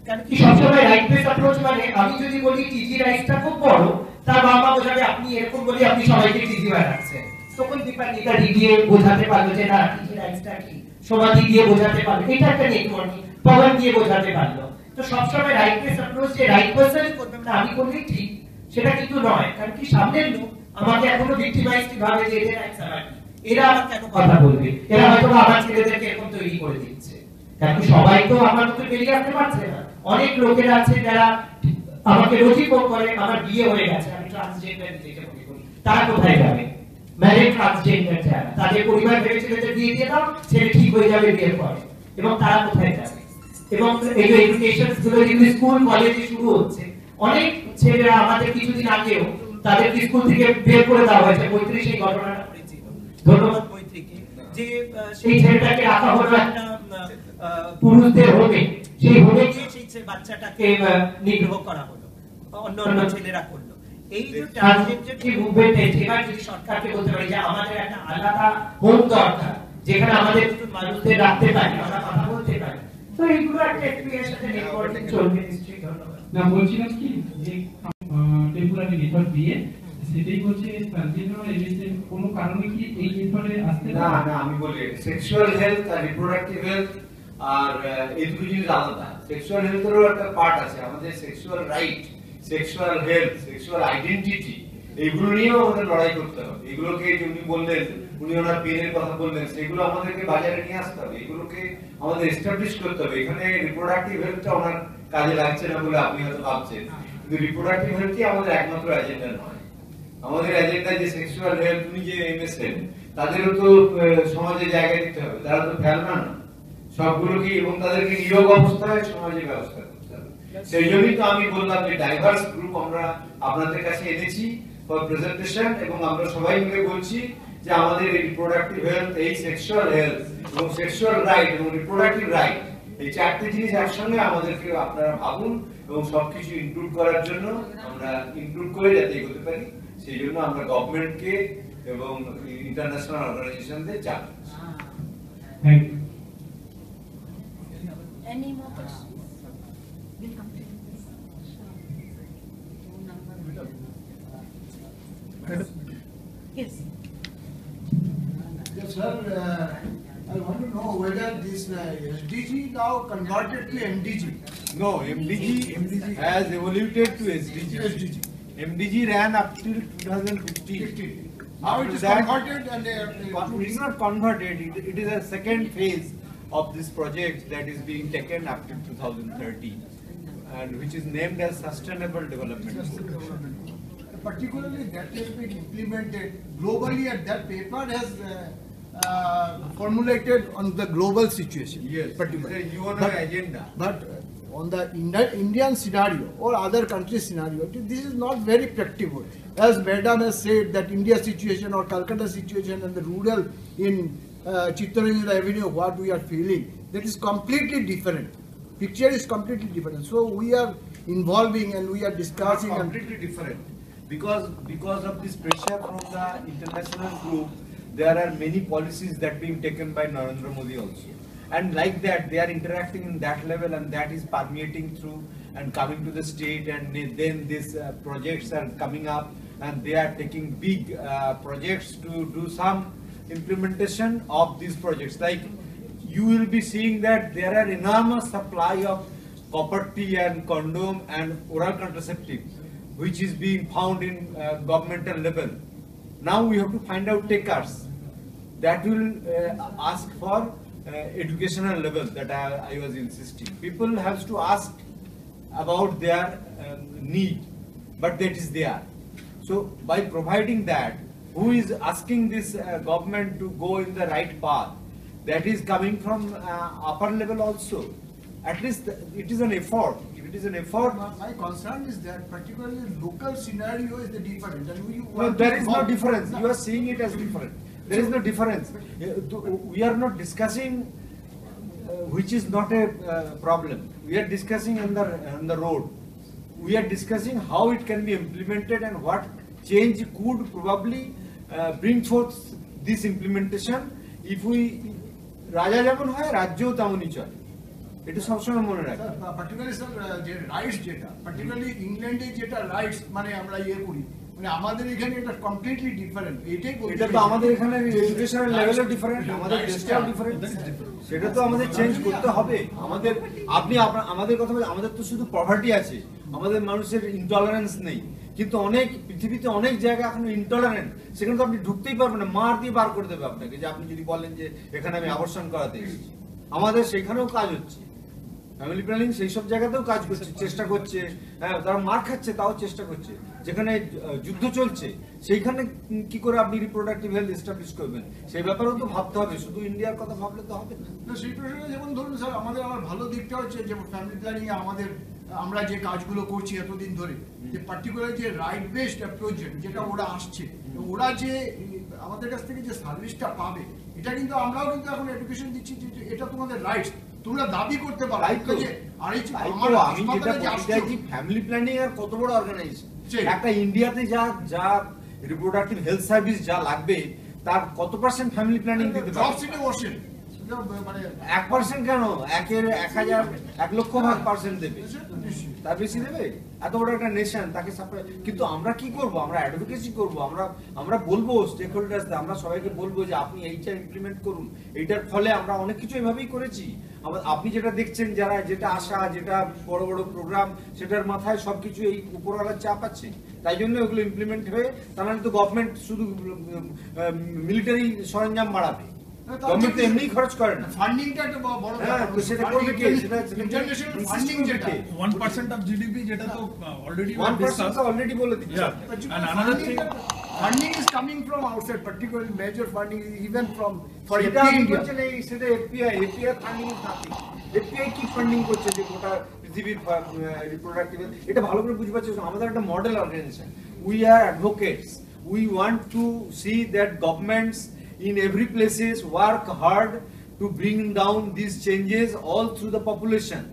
কারণ কি সবসময় রাইট বেস অ্যাপ্রোচ মানে আমি যদি বলি টিজি রাইটসটা খুব বড়, তার বাবা মা বোঝাবে আপনি এরকম বলি আপনি সবাইকে টিজি বানাচ্ছেন। তখন দীপান্বিতা দিয়ে বোঝাতে পারলো যে না টিজি রাইটসটা কি, সমাধি দিয়ে বোঝাতে পারলো, এটা একটা নেটওয়ার্কিং পাওয়ার দিয়ে বোঝাতে পারলো। তো সবসময় রাইট বেস অ্যাপ্রোচ যে রাইট পারসনই করবে না আমি করলেই ঠিক সেটা কিন্তু নয়। কারণ কি সামনের লোক আমাকে এখনো ভিক্টিমাইজড ভাবে যে এদের রাইটস আমার কি, এরা আমার কেন কথা বলবে, এরা হয়তো আমার ছেলেদেরকে এরকম তৈরি করে দিচ্ছে। কারণ সবাই তো আমার মতো বেরিয়ে আসতে পারছে না। অনেক লোকেরা আছে যারা আমাকে রোজই ফোন করে আমার বিয়ে হয়ে গেছে, আমি ট্রান্সজেন্ডার নিজেকে মনে করি, তারা কোথায় যাবে? ম্যারেড ট্রান্সজেন্ডার যারা, তাদের পরিবার ভেবেছিল যে বিয়ে দিয়ে দাও ছেলে ঠিক হয়ে যাবে বিয়ের পরে, এবং তারা কোথায় যাবে? এবং এই যে এডুকেশন গুলো যেগুলো স্কুল কলেজে শুরু হচ্ছে, অনেক ছেলেরা আমাদের কিছুদিন আগেও তাদের স্কুল থেকে বের করে দেওয়া হয়েছে। মৈত্রী সেই ঘটনাটা করেছিল, ধন্যবাদ মৈত্রীকে, যে সেই ছেলেটাকে রাখা হলো একটা পুরুষদের হোমে, সেই হোমে গিয়ে সেই বাচ্চাটাকে নিগ্রহ করা হলো, অন্য অন্য ছেলেরা করলো। এই যে ট্রান্সজেন্ডার যে মুভমেন্ট এবার যদি সরকারকে বলতে পারি যে আমাদের একটা আলাদা হোম দরকার যেখানে আমাদের মানুষদের রাখতে পারি, আমরা কথা বলতে পারি, তো এইগুলো একটা এফপিএর সাথে নেটওয়ার্কিং চলবে নিশ্চয়ই। ধন্যবাদ। না বলছিলাম কি যে টেম্পোরারি নেটওয়ার্ক দিয়ে সেটাই বলছে ট্রান্সজেন্ডার এজেন্সির কোনো কারণে কি এই নেটওয়ার্কে আসতে না না আমি বলি সেক্সুয়াল হেলথ আর রিপ্রোডাক্টিভ হেলথ আর এই দুটো জিনিস আলাদা। সেক্সুয়াল হেলথেরও একটা পার্ট আছে, আমাদের sexual right, sexual health, sexual identity, এইগুলো নিয়েও আমাদের লড়াই করতে হবে। এগুলোকে উনি বললেন, উনি ওনার পেনের কথা বললেন, সেগুলো আমাদেরকে বাজারে নিয়ে আসতে হবে, এগুলোকে আমাদের এস্টাবলিশ করতে হবে। এখানে রিপ্রোডাক্টিভ হেলথটা ওনার কাজে লাগছে না বলে আপনি হয়তো ভাবছেন, কিন্তু রিপ্রোডাক্টিভ হেলথই আমাদের একমাত্র এজেন্ডা নয়। আমাদের এজেন্ডা যে সেক্সুয়াল হেলথ, উনি যে এমএসএন, তাদেরও তো সমাজে জায়গা দিতে হবে, তারা তো ফেলনা না সবগুলোকে, এবং তাদেরকে নিয়োগ অবস্থায় সমাজে ব্যবস্থা করতে হবে। সেই জন্যই তো আমি বললাম যে ডাইভার্স গ্রুপ আমরা আপনাদের কাছে এনেছি ফর প্রেজেন্টেশন, এবং আমরা সবাই মিলে বলছি যে আমাদের এই রিপ্রোডাক্টিভ হেলথ, এই সেক্সুয়াল হেলথ এবং সেক্সুয়াল রাইট এবং রিপ্রোডাক্টিভ রাইট, এই চারটি জিনিস একসঙ্গে আমাদেরকে আপনারা ভাবুন এবং সবকিছু ইনক্লুড করার জন্য আমরা ইনক্লুড করে যাতে এগোতে পারি, সেই জন্য আমরা গভর্নমেন্টকে এবং ইন্টারন্যাশনাল অর্গানাইজেশনদের চাপ দিচ্ছি। Thank you. Any more questions? We'll come to you. Yes. Yes, sir. Uh, I want to know whether this uh, S D G now converted to M D G. No, M D G, M D G has evolved to S D G. S D G. M D G ran up till two thousand fifteen. Now it is converted and uh, it is not converted. It, it is a second phase of this project that is being taken up to two thousand thirty, and which is named as Sustainable Development Goals. Particularly that has been implemented globally, and that paper has uh, uh, formulated on the global situation. Yes, particularly. it's a U N O but, agenda. But uh, on the Indi- Indian scenario or other country scenario, this is not very practical. As Madam has said that India situation or Calcutta situation and the rural in uh, Chittaranjana Avenue, what we are feeling, that is completely different. Picture is completely different. So we are involving and we are discussing. Not completely different. Because, because of this pressure from the international group, there are many policies that being taken by Narendra Modi also. And like that, they are interacting in that level, and that is permeating through and coming to the state, and then these uh, projects are coming up, and they are taking big uh, projects to do some implementation of these projects. Like you will be seeing that there are enormous supply of copper tea and condom and oral contraceptive, which is being found in uh, governmental level. Now we have to find out takers. That will uh, ask for uh, educational level that I, I was insisting. People have to ask about their um, need, but that is there. So by providing that, who is asking this uh, government to go in the right path? That is coming from uh, upper level also. At least it is an effort. It is an effort. My, my concern is that particularly local scenario is the different. And we No, there is no difference. You are seeing it as different. There is no difference. We are not discussing uh, which is not a uh, problem. We are discussing on the on the road. We are discussing how it can be implemented and what change could probably uh, bring forth this implementation if we Raja যেমন হয় রাজ্যও তেমনই চলে। এটা সবসময় মনে রাখি। Particularly sir যে rights যেটা পার্টিকুলারলি ইংল্যান্ডে যেটা রাইটস মানে আমরা ইয়ে করি মানে আমাদের এখানে এটা কমপ্লিটলি ডিফারেন্ট। এটাই এটা তো আমাদের এখানে এডুকেশনাল লেভেলও ডিফারেন্ট, আমাদের দেশটাও ডিফারেন্ট, সেটা তো আমাদের চেঞ্জ করতে হবে। আমাদের আপনি আমাদের কথা বলে আমাদের তো শুধু পভার্টি আছে, আমাদের মানুষের ইনটলারেন্স নেই, কিন্তু অনেক পৃথিবীতে অনেক জায়গা এখন ইনটলারেন্ট, সেখানে তো আপনি ঢুকতেই পারবেন না, মার দিয়ে বার করে দেবে আপনাকে যে আপনি যদি বলেন যে এখানে আমি আবর্ষণ করাতে এসেছি। আমাদের সেখানেও কাজ হচ্ছে, ফ্যামিলি প্ল্যানিং সেই সব জায়গাতেও কাজ করছে, চেষ্টা করছে, হ্যাঁ তারা মার খাচ্ছে তাও চেষ্টা করছে। যেখানে যুদ্ধ চলছে সেইখানে কি করে আপনি রিপ্রোডাক্টিভ হেলথ এস্টাবলিশ করবেন সেই ব্যাপারেও তো ভাবতে হবে, শুধু ইন্ডিয়ার কথা ভাবলে তো হবে না। সেই প্রসঙ্গে যেমন ধরুন স্যার আমাদের আমার ভালো দিকটা হচ্ছে যেমন ফ্যামিলি প্ল্যানিং এ আমাদের আমরা যে কাজগুলো করছি এতদিন ধরে যে পার্টিকুলার যে রাইট বেসড অ্যাপ্রোচ যেটা ওরা আসছে, ওরা যে আমাদের কাছ থেকে যে সার্ভিসটা পাবে এটা কিন্তু আমরাও কিন্তু এখন এডুকেশন দিচ্ছি যে এটা তোমাদের রাইটস, তোমরা দাবি করতে পারো। আমি যেটা বলতে চাইছি ফ্যামিলি প্ল্যানিং আর কত বড় অর্গানাইজেশন, একটা ইন্ডিয়াতে যা যা রিপ্রোডাক্টিভ হেলথ সার্ভিস যা লাগবে তার কত পার্সেন্ট ফ্যামিলি প্ল্যানিং দিতে পারে? এক পার্সেন্ট কেন, একের এক হাজার এক লক্ষ ভাগ পার্সেন্ট দেবে, তার বেশি দেবে? এত বড় একটা নেশন তাকে সাপ্লাই। কিন্তু আমরা কি করব? আমরা অ্যাডভোকেসি করব, আমরা আমরা বলবো স্টেক হোল্ডার্সদের, আমরা সবাইকে বলবো যে আপনি এইটা ইমপ্লিমেন্ট করুন। এইটার ফলে আমরা অনেক কিছু এভাবেই করেছি। আপনি যেটা দেখছেন যারা যেটা আশা যেটা বড় বড় প্রোগ্রাম সেটার মাথায় সবকিছু এই উপরওয়ালার চাপ আছে, তাই জন্য ওগুলো ইমপ্লিমেন্ট হয়ে, তা নাহলে তো গভর্নমেন্ট শুধু মিলিটারি সরঞ্জাম বাড়াবে, গভর্নমেন্ট তো এমনি খরচ করে না। ফান্ডিংটা একটা বড় হ্যাঁ, তো সেটা করবে কে? সেটা ইন্টারন্যাশনাল ফান্ডিং যেটা one percent of G D P যেটা তো অলরেডি one percent তো অলরেডি বলে দিচ্ছে। And another thing, funding is coming from outside, particularly major funding is even from for সেটা India. সেটা এফপিআই এফপিআই ফান্ডিং থাকে। FPI কি ফান্ডিং করছে যে গোটা পৃথিবীর রিপ্রোডাক্টিভ, এটা ভালো করে বুঝতে পারছি। আমাদের একটা model organisation, we are advocates, we want to see that governments in every places work hard to bring down these changes all through the population.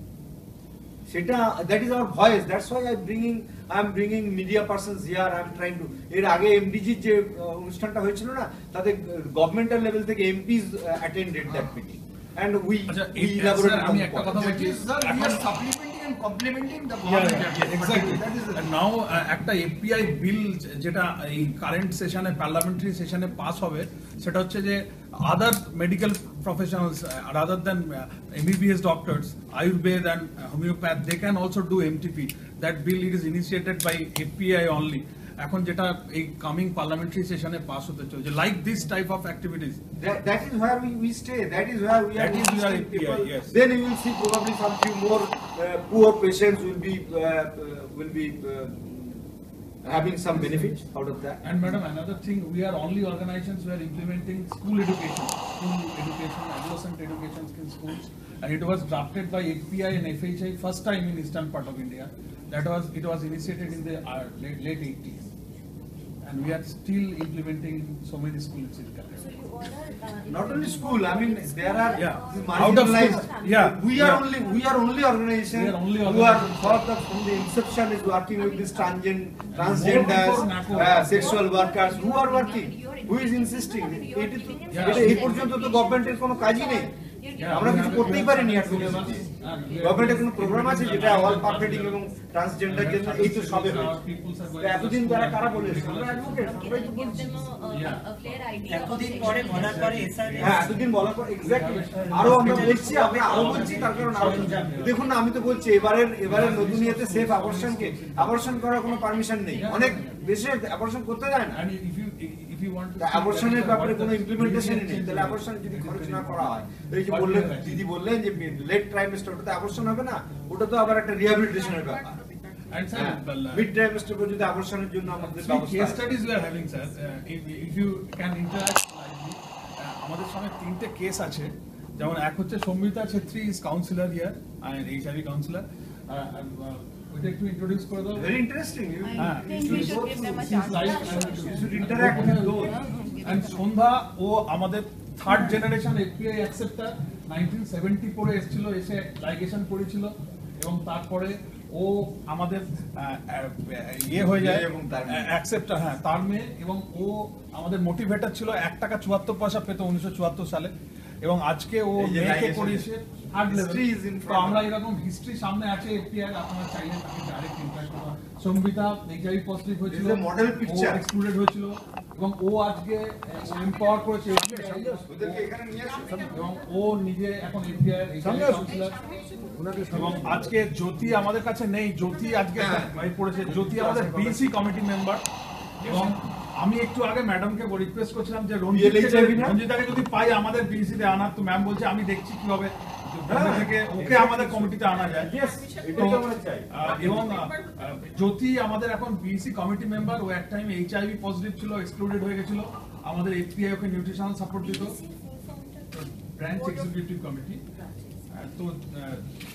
Seta, that is our voice. That's why I'm bringing, I'm bringing media persons here. I'm trying to. এর আগে MDG যে অনুষ্ঠানটা হয়েছিল না, তাতে governmental level থেকে MPs attended that meeting, and we we elaborated. আমি একটা কথা বলছি, we are supplementing and complementing the Yeah, government. yeah, exactly. And now একটা এফপিআই বিল যেটা এই কারেন্ট সেশনে পার্লামেন্টারি সেশনে পাস হবে, সেটা হচ্ছে যে other medical professionals rather than MBBS doctors, Ayurveda and homeopath, they can also do MTP. That bill it is initiated by FPI only. এখন যেটা এই কামিং পার্লামেন্টারি সেশনে পাস হতে চলছে, like this type of activities, that is where we, we stay, that is where we are, that is where A P I, yes. Then you will see probably some few more uh, poor patients will be uh, uh, will be uh, having some benefits out of that. And madam, another thing, we are only organizations who are implementing school education, school education, adolescent education in schools, and it was drafted by A P I and F H I first time in eastern part of India. That was, it was initiated in the uh, late, late eighties, and we are still implementing so many schools in Calcutta. Not only school, I mean there are Yeah. Out of marginalized. school. Yeah. We are Yeah. only we are only organization We are only who are organization. for the from the inception is working with this transgen transgenders, uh, sexual workers who are working, who is insisting. এটা এটা এই পর্যন্ত তো গভর্নমেন্টের কোনো কাজই নেই, আমরা কিছু করতেই পারিনি। গভর্নমেন্টের কোনো প্রোগ্রাম আছে যেটা অল পারফেক্টিং এবং ট্রান্সজেন্ডার জন্য এই তো সবে হয়েছে। এতদিন যারা কারা বলেছে আমরা অ্যাডভোকেট, আমরাই তো বলছি। এতদিন পরে বলার পরে এসআরএস, হ্যাঁ এতদিন বলার পর এক্স্যাক্টলি আরো আমরা বলছি, আমরা আরো বলছি, তার কারণ আরো দেখুন না, আমি তো বলছি এবারের এবারের নতুন ইয়েতে সেফ অ্যাবর্শনকে অ্যাবর্শন করার কোনো পারমিশন নেই, অনেক দেশে অ্যাবর্শন করতে দেয় না। অ্যাবর্শনের ব্যাপারে কোনো ইমপ্লিমেন্টেশনই নেই, তাহলে অ্যাবর্শন যদি খরচ না করা হয়, এই যে বললেন দিদি বললেন যে লেট ট্রাইমেস্টার, ওটা তো অ্যাবর্শন হবে না, ওটা তো আবার একটা রিহ্যাবিলিটেশনের ব্যাপার। And sir, mid trimester পর্যন্ত অ্যাবর্শনের জন্য আমাদের ব্যবস্থা case studies we are having sir, uh, if, if you can interact lively, uh, আমাদের সামনে তিনটে কেস আছে, যেমন এক হচ্ছে Sammita Chhetri is counsellor here and HIV counsellor, ওইটা একটু ইন্ট্রোডিউস করে দাও। Very interesting. হ্যাঁ, think we should give them a chance. You should interact with those. And Sandhya ও আমাদের third generation FPI acceptor, nineteen seventy পরে এসেছিল, এসে লাইগেশন করেছিল এবং তারপরে ও আমাদের ইয়ে হয়ে যায় এবং অ্যাকসেপ্টার, হ্যাঁ তার মেয়ে, এবং ও আমাদের মোটিভেটার ছিল, এক টাকা চুয়াত্তর পয়সা পেত উনিশশো চুয়াত্তর সালে, এবং আজকে ও এই যে মেয়েকে liaison- করিয়েছে third level. History is in তো front আমরা of- এরকম হিস্ট্রি সামনে আছে এফপিআই আপনারা চাইলে তাকে ডাইরেক্ট ইন্টারঅ্যাক্ট করা। সংবিতা এইচআইভি পজিটিভ হয়েছিল, This is a model picture. Excluded হয়েছিল এবং ও আজকে এম্পাওয়ার করেছে ওদেরকে এখানে নিয়ে আসো। এবং ও নিজে এখন এফপিআই এর এইচআইভি কাউন্সিলর। এবং আজকে জ্যোতি আমাদের কাছে নেই, জ্যোতি আজকে ভাই পড়েছে, জ্যোতি আমাদের বিসি কমিটি মেম্বার। এবং আমি একটু আগে ম্যাডামকে রিকোয়েস্ট করছিলাম যে রঞ্জিতাকে যদি পাই আমাদের বিসি তে আনার, তো ম্যাম বলছে আমি দেখছি কিভাবে থেকে ওকে আমাদের কমিটিতে আনা যায়। তো, আহ, এবং আহ, জ্যোতি আমাদের এখন বিসি কমিটি মেম্বার। ও এক টাইম এইচআইভি পজিটিভ ছিল, এক্সক্লুডেড হয়ে গেছিল, আমাদের এফপিআই ওকে নিউট্রিশনাল সাপোর্ট দিত, ব্রাঞ্চ এক্সিকিউটিভ কমিটি। তো আহ,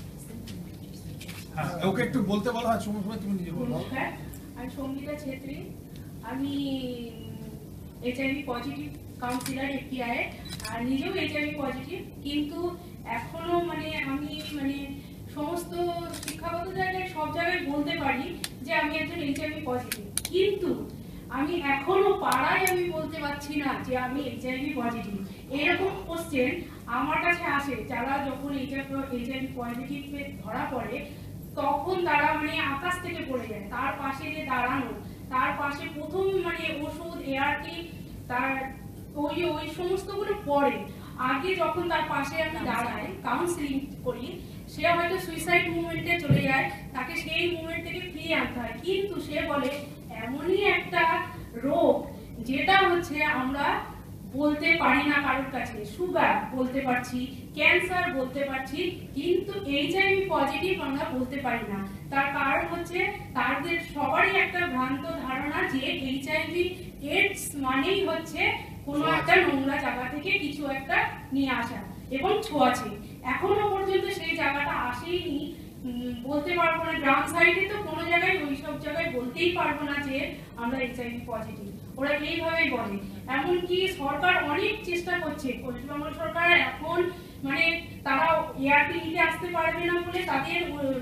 হ্যাঁ ওকে একটু বলতে বলা হয়, সময় সময় তুমি নিজে বলো। নমস্কার, আমি সঙ্গীতা ছেত্রী। আমি এইচআইভি পজিটিভ কাউন্সিলর এফপিআই, আর নিজেও এইচআইভি পজিটিভ, কিন্তু এখনো মানে আমি মানে সমস্ত শিক্ষাগত জায়গায় সব জায়গায় বলতে পারি যে আমি একজন এইচআইভি পজিটিভ, কিন্তু আমি এখনো পাড়ায় আমি বলতে পারছি না যে আমি এইচআইভি পজিটিভ। এরকম কোশ্চেন আমার কাছে আসে, যারা যখন এইচআইভি পজিটিভ ধরা পড়ে তখন তারা মানে আকাশ থেকে পড়ে যায়, তার পাশে যে দাঁড়ানো, তার পাশে প্রথম মানে ওষুধ, এআরটি, তার ওই ওই সমস্তগুলো পড়ে। আগে যখন তার পাশে আমি দাঁড়াই, কাউন্সিলিং করি, সে হয়তো সুইসাইড মুভমেন্টে চলে যায়, তাকে সেই মুভমেন্ট থেকে ফিরিয়ে আনতে হয়। কিন্তু সে বলে এমনই একটা রোগ যেটা হচ্ছে আমরা বলতে পারি না কারোর কাছে, সুগার বলতে পারছি, ক্যান্সার বলতে পারছি, কিন্তু এইচআইভি পজিটিভ আমরা বলতে পারি না। তার কারণ হচ্ছে তাদের সবারই একটা ভ্রান্ত ধারণা যে এইচআইভি এইডস মানেই হচ্ছে কোনো একটা নোংরা জায়গা থেকে কিছু একটা নিয়ে আসা এবং ছোঁয়াছে। এখনো পর্যন্ত সেই জায়গাটা আসেইনি। বলতে পারবো না, গ্রাম সাইডে তো কোনো জায়গায় ওই সব জায়গায় বলতেই পারবো না যে আমরা এইচআইভি পজিটিভ, ওরা এইভাবেই বলে। এমনকি সরকার অনেক চেষ্টা করছে, পশ্চিমবঙ্গ সরকার এখন মানে তারা এআরটি নিতে আসতে পারবে না বলে তাদের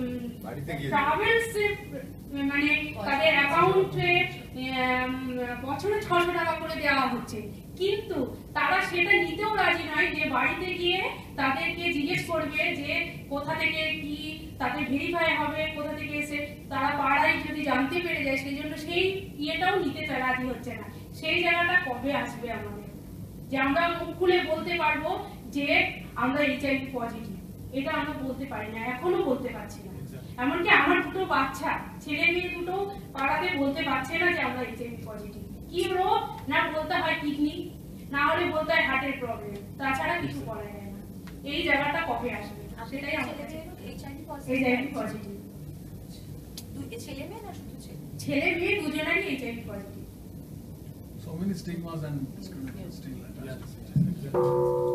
ট্রাভেলস মানে তাদের অ্যাকাউন্টে বছরে ছশো টাকা করে দেওয়া হচ্ছে, কিন্তু তারা সেটা নিতেও রাজি নয় যে বাড়িতে গিয়ে তাদেরকে জিজ্ঞেস করবে যে কোথা থেকে কি তাদের ভেরিফাই হবে, কোথা থেকে এসে তারা পাড়ায় যদি জানতে পেরে যায়, সেই জন্য সেই ইয়েটাও নিতে রাজি হচ্ছে না। সেই জায়গাটা কবে আসবে আমাদের যে আমরা মুখ খুলে বলতে পারবো যে আমরা এইচআইভি পজিটিভ? এটা আমরা বলতে পারি না, এখনো বলতে পারছি না। এমনকি আমার দুটো বাচ্চা, ছেলে মেয়ে দুটো পাড়াতে বলতে পারছে না যে আমরা এইচআইভি পজিটিভ। কি রোগ না বলতে হয় কিডনি, না হলে বলতে হয় হার্টের প্রবলেম, তাছাড়া কিছু বলা যায় না। এই জায়গাটা কবে আসবে সেটাই আমাদের এইচআইভি পজিটিভ। ছেলে মেয়ে না শুধু ছেলে? ছেলে মেয়ে দুজনেরই HIV positive. So many stigmas and discrimination still attached.